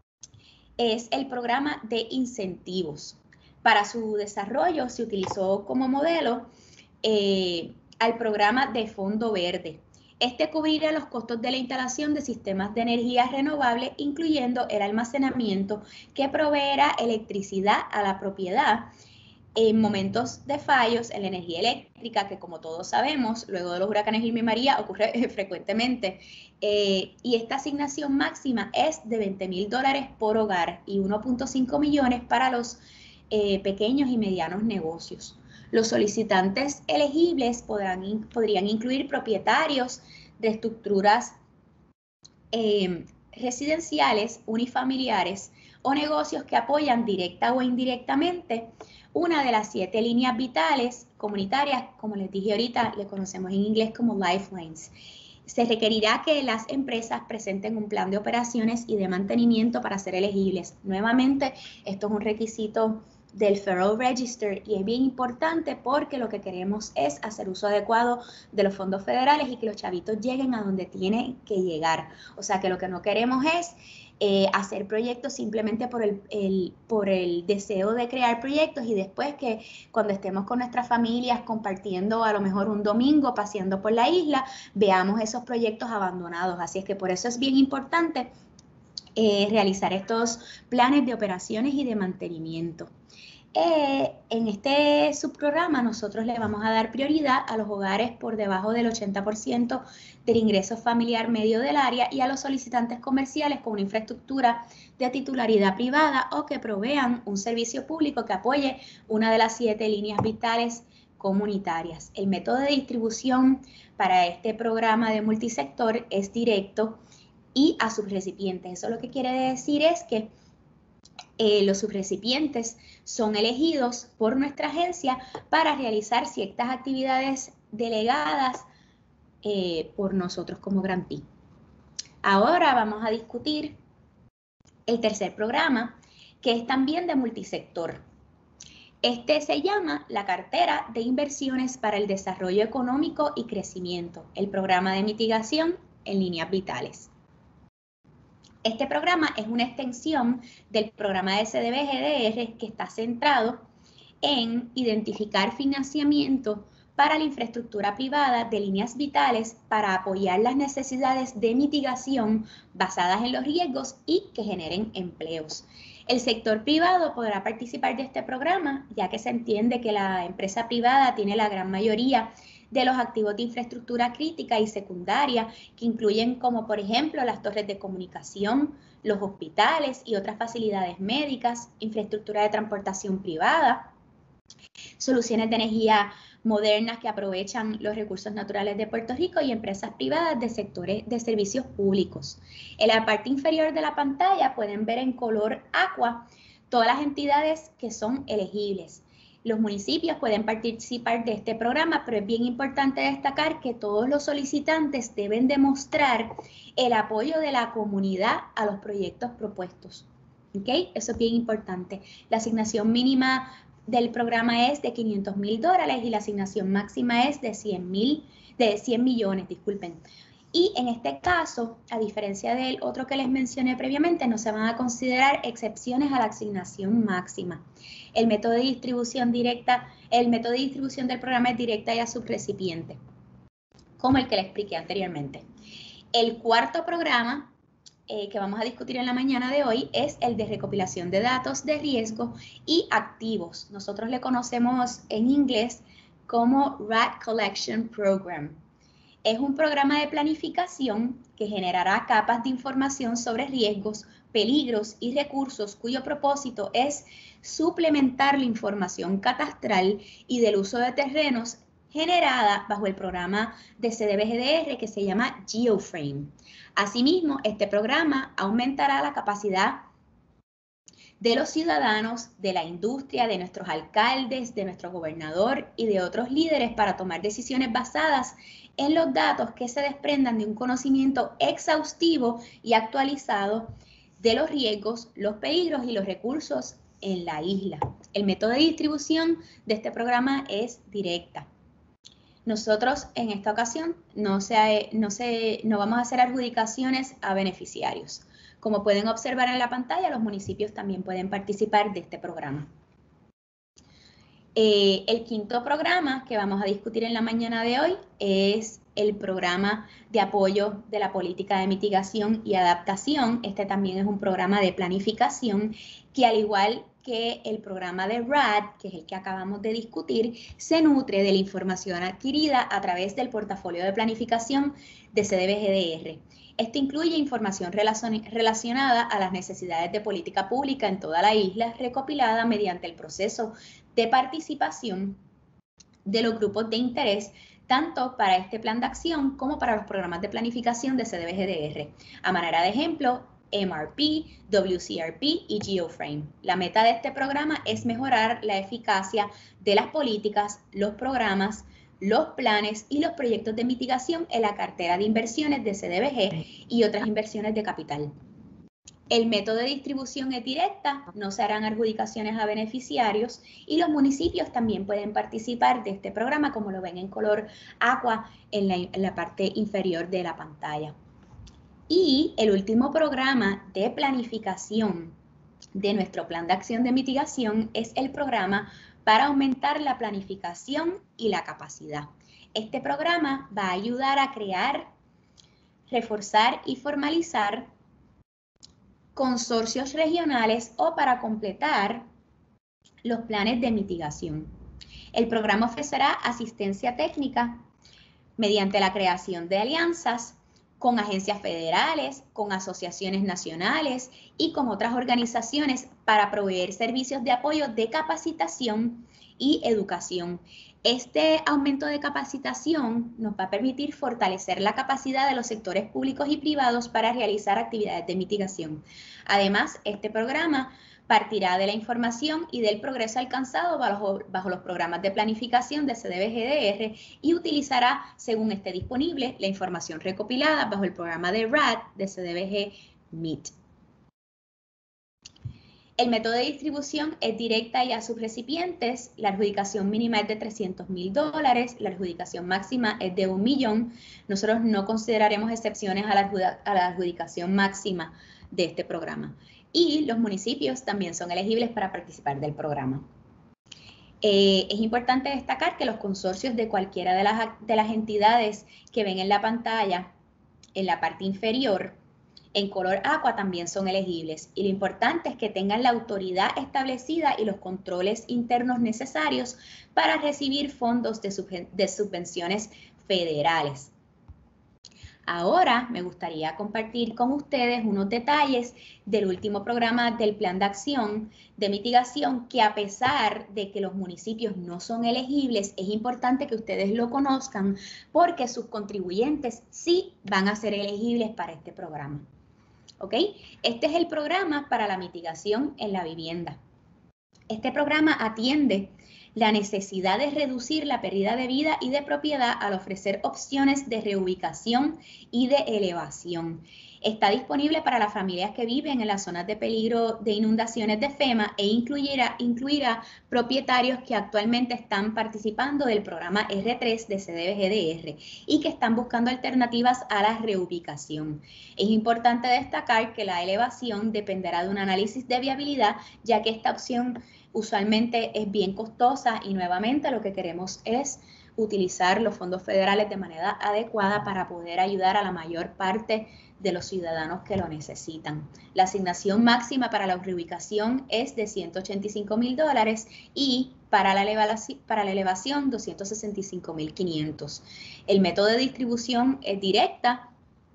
es el programa de incentivos. Para su desarrollo se utilizó como modelo eh, al programa de Fondo Verde. Este cubrirá los costos de la instalación de sistemas de energía renovable, incluyendo el almacenamiento que proveerá electricidad a la propiedad en momentos de fallos en la energía eléctrica, que como todos sabemos, luego de los huracanes Irma y María ocurre frecuentemente. Eh, y esta asignación máxima es de veinte mil dólares por hogar y uno punto cinco millones para los Eh, pequeños y medianos negocios. Los solicitantes elegibles podrán, in, podrían incluir propietarios de estructuras eh, residenciales, unifamiliares o negocios que apoyan directa o indirectamente una de las siete líneas vitales comunitarias, como les dije ahorita, le conocemos en inglés como lifelines. Se requerirá que las empresas presenten un plan de operaciones y de mantenimiento para ser elegibles. Nuevamente, esto es un requisito del Federal Register y es bien importante porque lo que queremos es hacer uso adecuado de los fondos federales y que los chavitos lleguen a donde tienen que llegar. O sea que lo que no queremos es eh, hacer proyectos simplemente por el, el, por el deseo de crear proyectos y después que cuando estemos con nuestras familias compartiendo a lo mejor un domingo paseando por la isla, veamos esos proyectos abandonados. Así es que por eso es bien importante eh, realizar estos planes de operaciones y de mantenimiento. Eh, en este subprograma nosotros le vamos a dar prioridad a los hogares por debajo del ochenta por ciento del ingreso familiar medio del área y a los solicitantes comerciales con una infraestructura de titularidad privada o que provean un servicio público que apoye una de las siete líneas vitales comunitarias. El método de distribución para este programa de multisector es directo y a subrecipientes. Eso lo que quiere decir es que Eh, los subrecipientes son elegidos por nuestra agencia para realizar ciertas actividades delegadas eh, por nosotros como grantee. Ahora vamos a discutir el tercer programa, que es también de multisector. Este se llama la Cartera de Inversiones para el Desarrollo Económico y Crecimiento, el programa de mitigación en líneas vitales. Este programa es una extensión del programa de C D B G D R que está centrado en identificar financiamiento para la infraestructura privada de líneas vitales para apoyar las necesidades de mitigación basadas en los riesgos y que generen empleos. El sector privado podrá participar de este programa, ya que se entiende que la empresa privada tiene la gran mayoría de los activos de infraestructura crítica y secundaria, que incluyen como por ejemplo las torres de comunicación, los hospitales y otras facilidades médicas, infraestructura de transportación privada, soluciones de energía modernas que aprovechan los recursos naturales de Puerto Rico y empresas privadas de sectores de servicios públicos. En la parte inferior de la pantalla pueden ver en color aqua todas las entidades que son elegibles. Los municipios pueden participar de este programa, pero es bien importante destacar que todos los solicitantes deben demostrar el apoyo de la comunidad a los proyectos propuestos. ¿Okay? Eso es bien importante. La asignación mínima del programa es de quinientos mil dólares y la asignación máxima es de cien mil, de cien millones, disculpen. Y en este caso, a diferencia del otro que les mencioné previamente, no se van a considerar excepciones a la asignación máxima. El método de distribución directa, el método de distribución del programa es directa y a subrecipiente, como el que les expliqué anteriormente. El cuarto programa eh, que vamos a discutir en la mañana de hoy es el de recopilación de datos de riesgo y activos. Nosotros le conocemos en inglés como R A D Collection Program. Es un programa de planificación que generará capas de información sobre riesgos, peligros y recursos cuyo propósito es suplementar la información catastral y del uso de terrenos generada bajo el programa de C D B G D R que se llama GeoFrame. Asimismo, este programa aumentará la capacidad de los ciudadanos, de la industria, de nuestros alcaldes, de nuestro gobernador y de otros líderes para tomar decisiones basadas en los datos que se desprendan de un conocimiento exhaustivo y actualizado de los riesgos, los peligros y los recursos en la isla. El método de distribución de este programa es directa. Nosotros en esta ocasión no, se, no, se, no vamos a hacer adjudicaciones a beneficiarios. Como pueden observar en la pantalla, los municipios también pueden participar de este programa. Eh, el quinto programa que vamos a discutir en la mañana de hoy es el programa de apoyo de la política de mitigación y adaptación. Este también es un programa de planificación que, al igual que el programa de R A D, que es el que acabamos de discutir, se nutre de la información adquirida a través del portafolio de planificación de C D B G D R. Esto incluye información relacionada a las necesidades de política pública en toda la isla, recopilada mediante el proceso de participación de los grupos de interés, tanto para este plan de acción como para los programas de planificación de C D B G D R. A manera de ejemplo, M R P, W C R P y GeoFrame. La meta de este programa es mejorar la eficacia de las políticas, los programas, los planes y los proyectos de mitigación en la cartera de inversiones de C D B G y otras inversiones de capital. El método de distribución es directa, no se harán adjudicaciones a beneficiarios y los municipios también pueden participar de este programa, como lo ven en color aqua en la, en la parte inferior de la pantalla. Y el último programa de planificación de nuestro plan de acción de mitigación es el programa para aumentar la planificación y la capacidad. Este programa va a ayudar a crear, reforzar y formalizar consorcios regionales o para completar los planes de mitigación. El programa ofrecerá asistencia técnica mediante la creación de alianzas con agencias federales, con asociaciones nacionales y con otras organizaciones para proveer servicios de apoyo de capacitación y educación. Este aumento de capacitación nos va a permitir fortalecer la capacidad de los sectores públicos y privados para realizar actividades de mitigación. Además, este programa partirá de la información y del progreso alcanzado bajo, bajo los programas de planificación de C D B G D R y utilizará, según esté disponible, la información recopilada bajo el programa de R A D de C D B G M I T. El método de distribución es directa y a sus recipientes. La adjudicación mínima es de trescientos mil dólares, la adjudicación máxima es de un millón. Nosotros no consideraremos excepciones a la, a la adjudicación máxima de este programa. Y los municipios también son elegibles para participar del programa. Eh, es importante destacar que los consorcios de cualquiera de las, de las entidades que ven en la pantalla, en la parte inferior, en color aqua también son elegibles. Y lo importante es que tengan la autoridad establecida y los controles internos necesarios para recibir fondos de, sub, de subvenciones federales. Ahora me gustaría compartir con ustedes unos detalles del último programa del Plan de Acción de Mitigación, que a pesar de que los municipios no son elegibles, es importante que ustedes lo conozcan porque sus contribuyentes sí van a ser elegibles para este programa. ¿Ok? Este es el programa para la mitigación en la vivienda. Este programa atiende la necesidad de reducir la pérdida de vida y de propiedad al ofrecer opciones de reubicación y de elevación. Está disponible para las familias que viven en las zonas de peligro de inundaciones de FEMA e incluirá, incluirá propietarios que actualmente están participando del programa R tres de C D B G D R y que están buscando alternativas a la reubicación. Es importante destacar que la elevación dependerá de un análisis de viabilidad, ya que esta opción usualmente es bien costosa y nuevamente lo que queremos es utilizar los fondos federales de manera adecuada para poder ayudar a la mayor parte de los ciudadanos que lo necesitan. La asignación máxima para la reubicación es de ciento ochenta y cinco mil dólares y para la elevación, para la elevación doscientos sesenta y cinco mil quinientos. El método de distribución es directa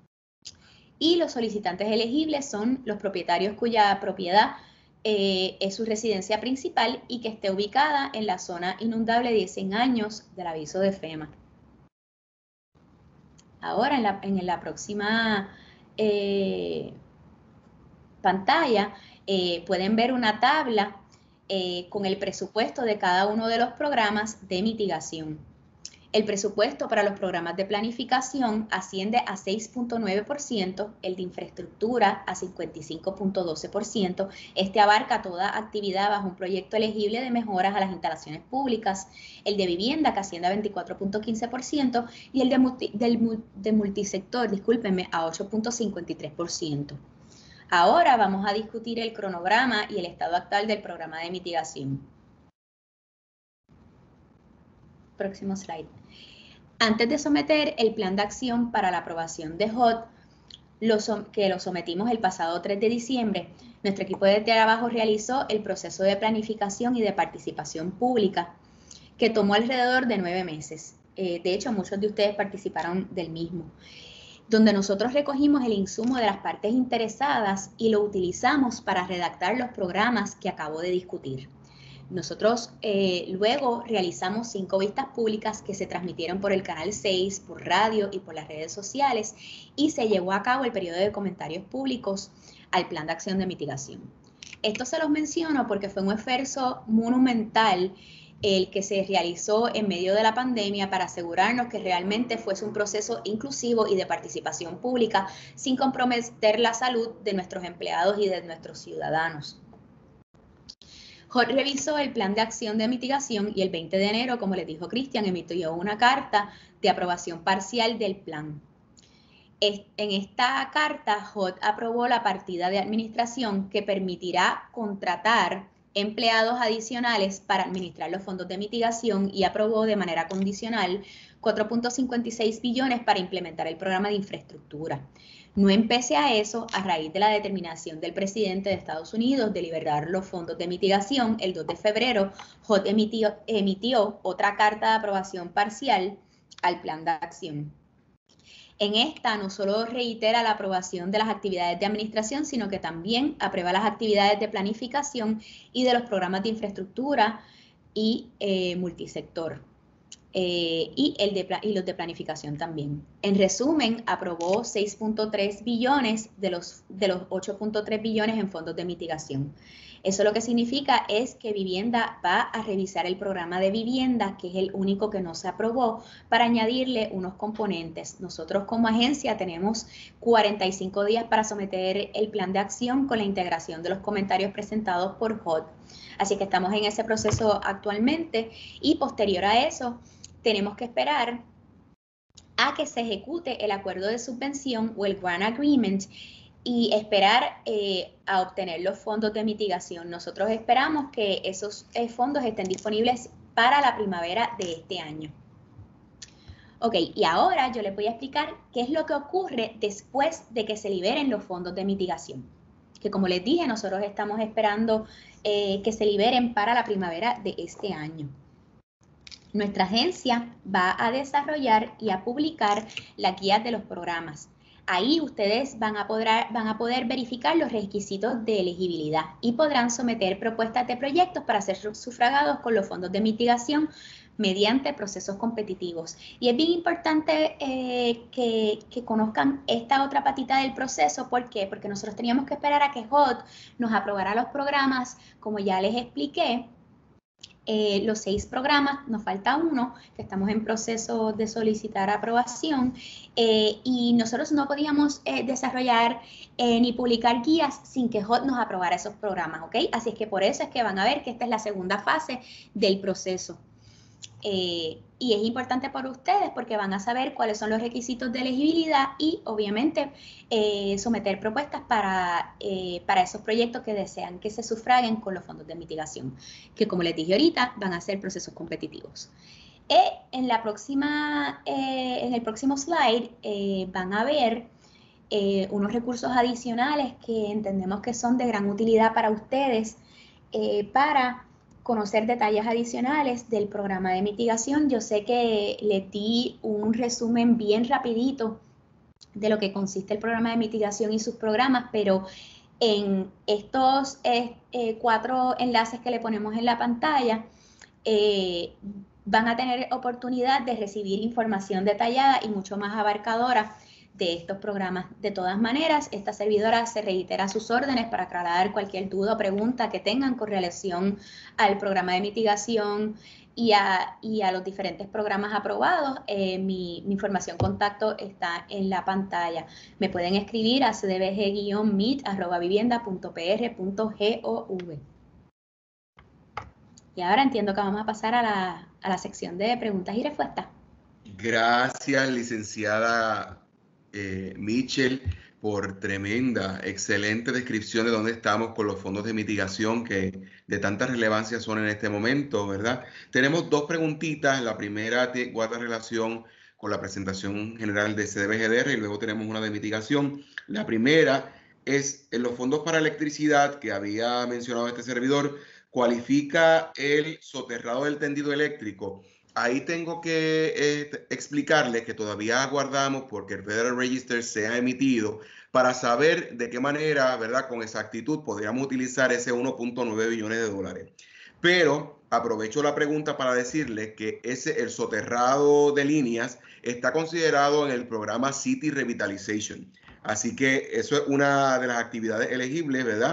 y los solicitantes elegibles son los propietarios cuya propiedad Eh, es su residencia principal y que esté ubicada en la zona inundable de cien años del aviso de FEMA. Ahora en la, en la próxima eh, pantalla eh, pueden ver una tabla eh, con el presupuesto de cada uno de los programas de mitigación. El presupuesto para los programas de planificación asciende a seis punto nueve por ciento, el de infraestructura a cincuenta y cinco punto doce por ciento. Este abarca toda actividad bajo un proyecto elegible de mejoras a las instalaciones públicas, el de vivienda que asciende a veinticuatro punto quince por ciento y el de, multi, del, de multisector, discúlpenme, a ocho punto cincuenta y tres por ciento. Ahora vamos a discutir el cronograma y el estado actual del programa de mitigación. Próximo slide. Antes de someter el plan de acción para la aprobación de H O D, lo que lo sometimos el pasado tres de diciembre, nuestro equipo de trabajo realizó el proceso de planificación y de participación pública, que tomó alrededor de nueve meses. Eh, de hecho, muchos de ustedes participaron del mismo, donde nosotros recogimos el insumo de las partes interesadas y lo utilizamos para redactar los programas que acabo de discutir. Nosotros eh, luego realizamos cinco vistas públicas que se transmitieron por el canal seis, por radio y por las redes sociales y se llevó a cabo el periodo de comentarios públicos al plan de acción de mitigación. Esto se los menciono porque fue un esfuerzo monumental el que se realizó en medio de la pandemia para asegurarnos que realmente fuese un proceso inclusivo y de participación pública sin comprometer la salud de nuestros empleados y de nuestros ciudadanos. H O D revisó el plan de acción de mitigación y el veinte de enero, como les dijo Cristian, emitió una carta de aprobación parcial del plan. En esta carta, H O D aprobó la partida de administración que permitirá contratar empleados adicionales para administrar los fondos de mitigación y aprobó de manera condicional cuatro punto cincuenta y seis billones para implementar el programa de infraestructura. No empecé a eso, a raíz de la determinación del presidente de Estados Unidos de liberar los fondos de mitigación, el dos de febrero, H O D emitió, emitió otra carta de aprobación parcial al plan de acción. En esta no solo reitera la aprobación de las actividades de administración, sino que también aprueba las actividades de planificación y de los programas de infraestructura y eh, multisector. Eh, y, el de, y los de planificación también. En resumen, aprobó seis punto tres billones de los, de los ocho punto tres billones en fondos de mitigación. Eso lo que significa es que Vivienda va a revisar el programa de vivienda, que es el único que no se aprobó, para añadirle unos componentes. Nosotros como agencia tenemos cuarenta y cinco días para someter el plan de acción con la integración de los comentarios presentados por H O D. Así que estamos en ese proceso actualmente y posterior a eso, tenemos que esperar a que se ejecute el acuerdo de subvención o el grant agreement y esperar eh, a obtener los fondos de mitigación. Nosotros esperamos que esos eh, fondos estén disponibles para la primavera de este año. Ok, y ahora yo les voy a explicar qué es lo que ocurre después de que se liberen los fondos de mitigación. Que como les dije, nosotros estamos esperando eh, que se liberen para la primavera de este año. Nuestra agencia va a desarrollar y a publicar las guías de los programas. Ahí ustedes van a, poder, van a poder verificar los requisitos de elegibilidad y podrán someter propuestas de proyectos para ser sufragados con los fondos de mitigación mediante procesos competitivos. Y es bien importante eh, que, que conozcan esta otra patita del proceso. ¿Por qué? Porque nosotros teníamos que esperar a que H O D nos aprobara los programas, como ya les expliqué. Eh, los seis programas, nos falta uno, que estamos en proceso de solicitar aprobación, eh, y nosotros no podíamos eh, desarrollar eh, ni publicar guías sin que H O D nos aprobara esos programas, ¿ok? Así es que por eso es que van a ver que esta es la segunda fase del proceso. Eh, y es importante para ustedes porque van a saber cuáles son los requisitos de elegibilidad y obviamente eh, someter propuestas para, eh, para esos proyectos que desean que se sufraguen con los fondos de mitigación, que como les dije ahorita van a ser procesos competitivos. Eh, en, la próxima, eh, en el próximo slide eh, van a ver eh, unos recursos adicionales que entendemos que son de gran utilidad para ustedes eh, para conocer detalles adicionales del programa de mitigación. Yo sé que les di un resumen bien rapidito de lo que consiste el programa de mitigación y sus programas, pero en estos eh, eh, cuatro enlaces que le ponemos en la pantalla, eh, van a tener oportunidad de recibir información detallada y mucho más abarcadora de estos programas. De todas maneras, esta servidora se reitera a sus órdenes para aclarar cualquier duda o pregunta que tengan con relación al programa de mitigación y a, y a los diferentes programas aprobados. Eh, mi, mi información contacto está en la pantalla. Me pueden escribir a c d b g guion meet arroba vivienda punto p r punto gov. Y ahora entiendo que vamos a pasar a la, a la sección de preguntas y respuestas. Gracias, licenciada Eh, Michelle, por tremenda, excelente descripción de dónde estamos con los fondos de mitigación que de tanta relevancia son en este momento, ¿verdad? Tenemos dos preguntitas. La primera guarda relación con la presentación general de C D B G D R y luego tenemos una de mitigación. La primera es en los fondos para electricidad que había mencionado este servidor, ¿cualifica el soterrado del tendido eléctrico? Ahí tengo que eh, explicarles que todavía aguardamos porque el Federal Register se ha emitido para saber de qué manera, ¿verdad? Con exactitud podríamos utilizar ese uno punto nueve billones de dólares. Pero aprovecho la pregunta para decirles que ese, el soterrado de líneas está considerado en el programa City Revitalization. Así que eso es una de las actividades elegibles, ¿verdad?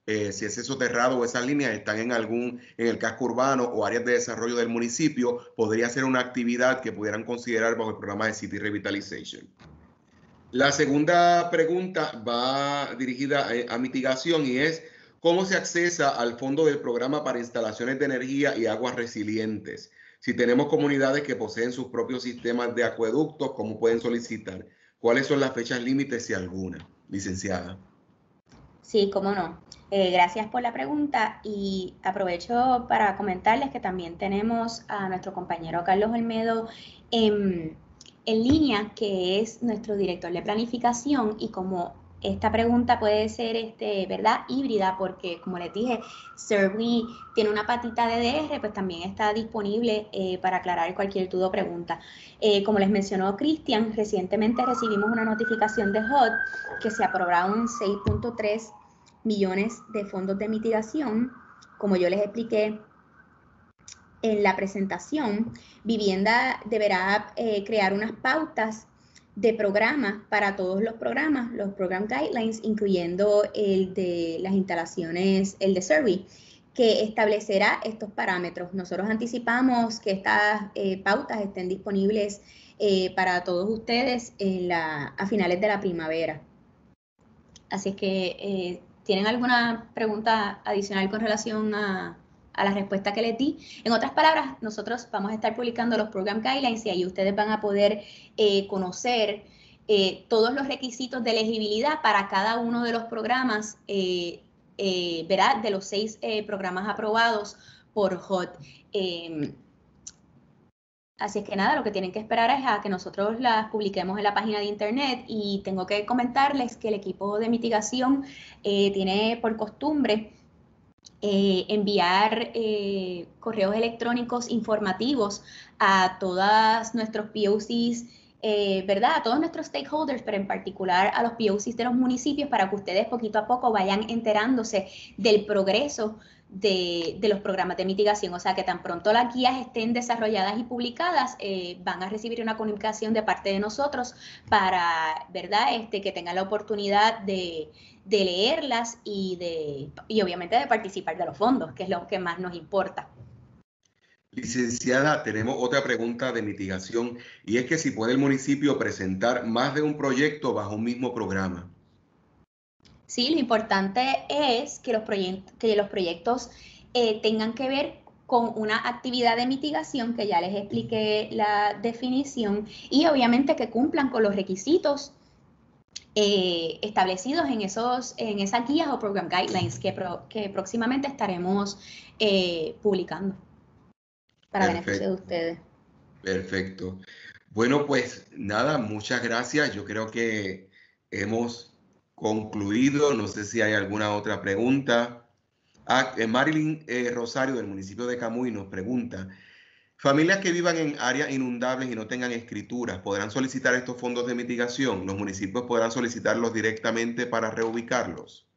eh, si ese soterrado o esas líneas están en algún, en el casco urbano o áreas de desarrollo del municipio, podría ser una actividad que pudieran considerar bajo el programa de City Revitalization. La segunda pregunta va dirigida a, a mitigación y es ¿cómo se accesa al fondo del programa para instalaciones de energía y aguas resilientes? Si tenemos comunidades que poseen sus propios sistemas de acueductos, ¿cómo pueden solicitar? ¿Cuáles son las fechas límites, si alguna, licenciada? Sí, cómo no. Eh, gracias por la pregunta y aprovecho para comentarles que también tenemos a nuestro compañero Carlos Olmedo en, en línea, que es nuestro director de planificación, y como esta pregunta puede ser, este, ¿verdad?, híbrida, porque como les dije, Survey tiene una patita de D R, pues también está disponible eh, para aclarar cualquier duda o pregunta. Eh, como les mencionó Cristian, recientemente recibimos una notificación de H U D que se aprobaron seis punto tres millones de fondos de mitigación. Como yo les expliqué en la presentación, Vivienda deberá eh, crear unas pautas de programas para todos los programas, los Program Guidelines, incluyendo el de las instalaciones, el de Survey, que establecerá estos parámetros. Nosotros anticipamos que estas eh, pautas estén disponibles eh, para todos ustedes en la, a finales de la primavera. Así es que, eh, ¿tienen alguna pregunta adicional con relación a, a la respuesta que les di? En otras palabras, nosotros vamos a estar publicando los Program Guidelines y ahí ustedes van a poder eh, conocer eh, todos los requisitos de elegibilidad para cada uno de los programas, eh, eh, ¿verdad?, de los seis eh, programas aprobados por H U D. Eh, Así es que nada, lo que tienen que esperar es a que nosotros las publiquemos en la página de internet, y tengo que comentarles que el equipo de mitigación eh, tiene por costumbre eh, enviar eh, correos electrónicos informativos a todos nuestros P O Cs, eh, ¿verdad?, a todos nuestros stakeholders, pero en particular a los P O Cs de los municipios, para que ustedes poquito a poco vayan enterándose del progreso De, de los programas de mitigación. O sea que tan pronto las guías estén desarrolladas y publicadas, eh, van a recibir una comunicación de parte de nosotros para, ¿verdad?, este, que tengan la oportunidad de, de leerlas y, de, y obviamente de participar de los fondos, que es lo que más nos importa. Licenciada, tenemos otra pregunta de mitigación, y es que si puede el municipio presentar más de un proyecto bajo un mismo programa. Sí, lo importante es que los, proyect que los proyectos eh, tengan que ver con una actividad de mitigación, que ya les expliqué la definición, y obviamente que cumplan con los requisitos eh, establecidos en, esos, en esas guías o program guidelines que, pro, que próximamente estaremos eh, publicando para Perfecto. beneficio de ustedes. Perfecto. Bueno, pues nada, muchas gracias. Yo creo que hemos concluido. No sé si hay alguna otra pregunta. Ah, eh, Marilyn eh, Rosario, del municipio de Camuy, nos pregunta: familias que vivan en áreas inundables y no tengan escrituras, ¿podrán solicitar estos fondos de mitigación? ¿Los municipios podrán solicitarlos directamente para reubicarlos?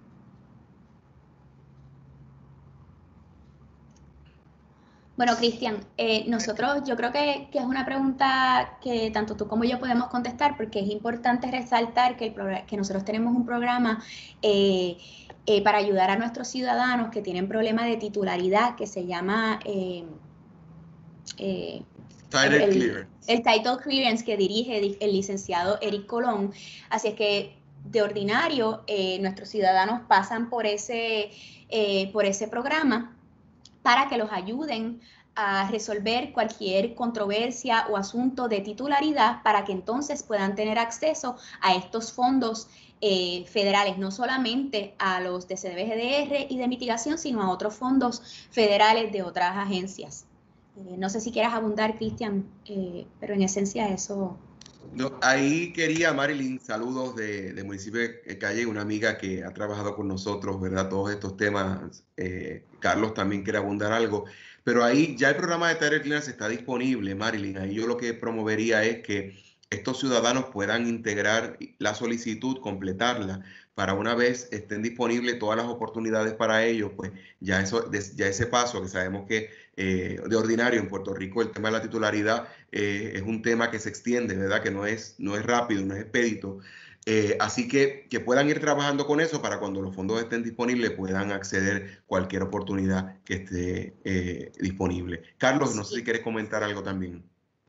Bueno, Cristian, eh, nosotros, yo creo que, que es una pregunta que tanto tú como yo podemos contestar, porque es importante resaltar que, el que nosotros tenemos un programa eh, eh, para ayudar a nuestros ciudadanos que tienen problemas de titularidad, que se llama eh, eh, Title el, Clearance. el Title Clearance, que dirige el licenciado Eric Colón. Así es que, de ordinario, eh, nuestros ciudadanos pasan por ese, eh, por ese programa para que los ayuden a resolver cualquier controversia o asunto de titularidad, para que entonces puedan tener acceso a estos fondos eh, federales, no solamente a los de C D B G D R y de mitigación, sino a otros fondos federales de otras agencias. Eh, no sé si quieras abundar, Cristian, eh, pero en esencia eso... No, ahí quería, Marilyn, saludos de, de municipio de Calle, una amiga que ha trabajado con nosotros, ¿verdad? Todos estos temas. Eh, Carlos también quiere abundar algo, pero ahí ya el programa de Title Clearance está disponible, Marilyn. Ahí yo lo que promovería es que estos ciudadanos puedan integrar la solicitud, completarla, para una vez estén disponibles todas las oportunidades para ellos, pues ya, eso, ya ese paso, que sabemos que eh, de ordinario en Puerto Rico el tema de la titularidad eh, es un tema que se extiende, ¿verdad? Que no es, no es rápido, no es expedito. Eh, así que que puedan ir trabajando con eso para cuando los fondos estén disponibles puedan acceder cualquier oportunidad que esté eh, disponible. Carlos, no sé si quieres comentar algo también.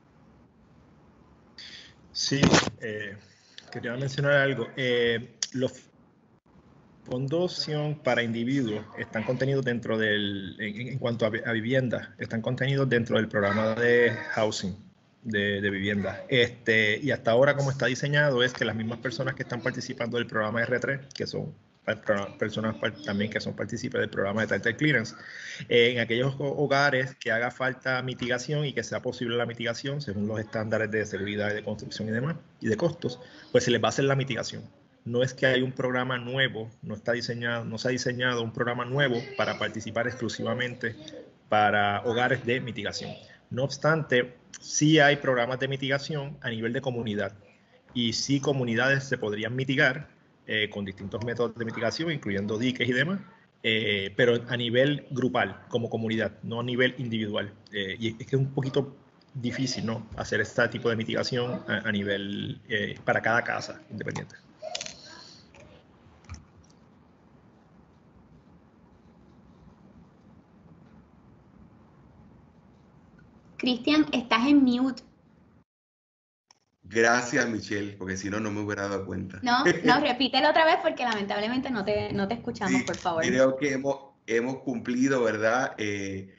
Sí, eh, quería mencionar algo. Eh, los fondos para individuos están contenidos dentro del, en, en cuanto a, a vivienda, están contenidos dentro del programa de housing, de, de vivienda. Este, y hasta ahora como está diseñado es que las mismas personas que están participando del programa R tres, que son personas también que son partícipes del programa de Title Clearance, eh, en aquellos hogares que haga falta mitigación y que sea posible la mitigación según los estándares de seguridad y de construcción y demás, y de costos, pues se les va a hacer la mitigación. No es que hay un programa nuevo, no está diseñado, no se ha diseñado un programa nuevo para participar exclusivamente para hogares de mitigación. No obstante, sí hay programas de mitigación a nivel de comunidad y sí comunidades se podrían mitigar eh, con distintos métodos de mitigación, incluyendo diques y demás, eh, pero a nivel grupal, como comunidad, no a nivel individual. Eh, y es que es un poquito difícil, ¿no?, hacer este tipo de mitigación a, a nivel eh, para cada casa independiente. Cristian, estás en mute. Gracias, Michelle, porque si no, no me hubiera dado cuenta. No, no, repítelo otra vez porque lamentablemente no te, no te escuchamos, Sí, por favor. creo que hemos, hemos cumplido, ¿verdad?, eh,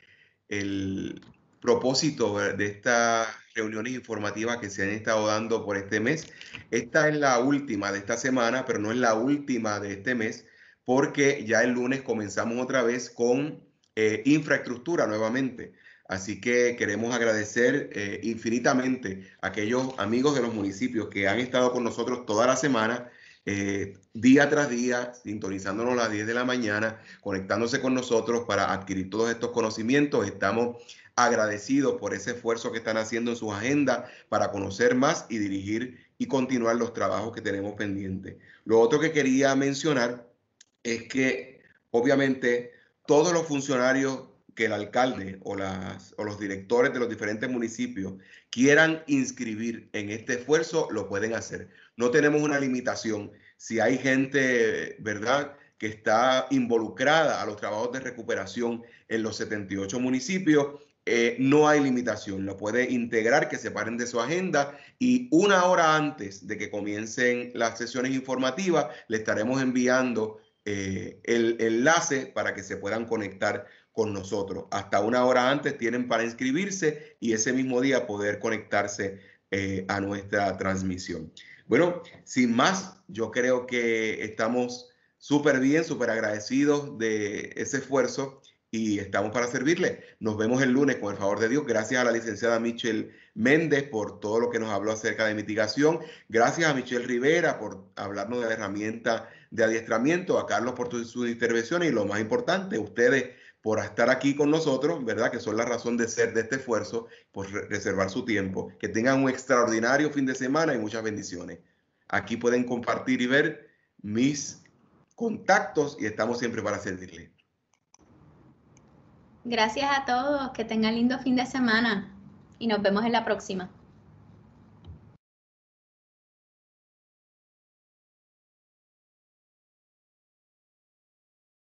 el propósito de estas reuniones informativas que se han estado dando por este mes. Esta es la última de esta semana, pero no es la última de este mes, porque ya el lunes comenzamos otra vez con eh, infraestructura nuevamente. Así que queremos agradecer eh, infinitamente a aquellos amigos de los municipios que han estado con nosotros toda la semana, eh, día tras día, sintonizándonos a las diez de la mañana, conectándose con nosotros para adquirir todos estos conocimientos. Estamos agradecidos por ese esfuerzo que están haciendo en sus agendas para conocer más y dirigir y continuar los trabajos que tenemos pendientes. Lo otro que quería mencionar es que, obviamente, todos los funcionarios que el alcalde o, las, o los directores de los diferentes municipios quieran inscribir en este esfuerzo, lo pueden hacer. No tenemos una limitación. Si hay gente, ¿verdad?, que está involucrada a los trabajos de recuperación en los setenta y ocho municipios, eh, no hay limitación. Lo puede integrar, que se paren de su agenda y una hora antes de que comiencen las sesiones informativas, le estaremos enviando eh, el enlace para que se puedan conectar con nosotros. Hasta una hora antes tienen para inscribirse y ese mismo día poder conectarse eh, a nuestra transmisión. Bueno, sin más, yo creo que estamos súper bien, súper agradecidos de ese esfuerzo y estamos para servirle. Nos vemos el lunes con el favor de Dios. Gracias a la licenciada Michelle Méndez por todo lo que nos habló acerca de mitigación. Gracias a Michelle Rivera por hablarnos de la herramienta de adiestramiento, a Carlos por sus intervenciones y lo más importante, ustedes por estar aquí con nosotros, ¿verdad?, que son la razón de ser de este esfuerzo, por reservar su tiempo. Que tengan un extraordinario fin de semana y muchas bendiciones. Aquí pueden compartir y ver mis contactos y estamos siempre para servirles. Gracias a todos, que tengan lindo fin de semana y nos vemos en la próxima.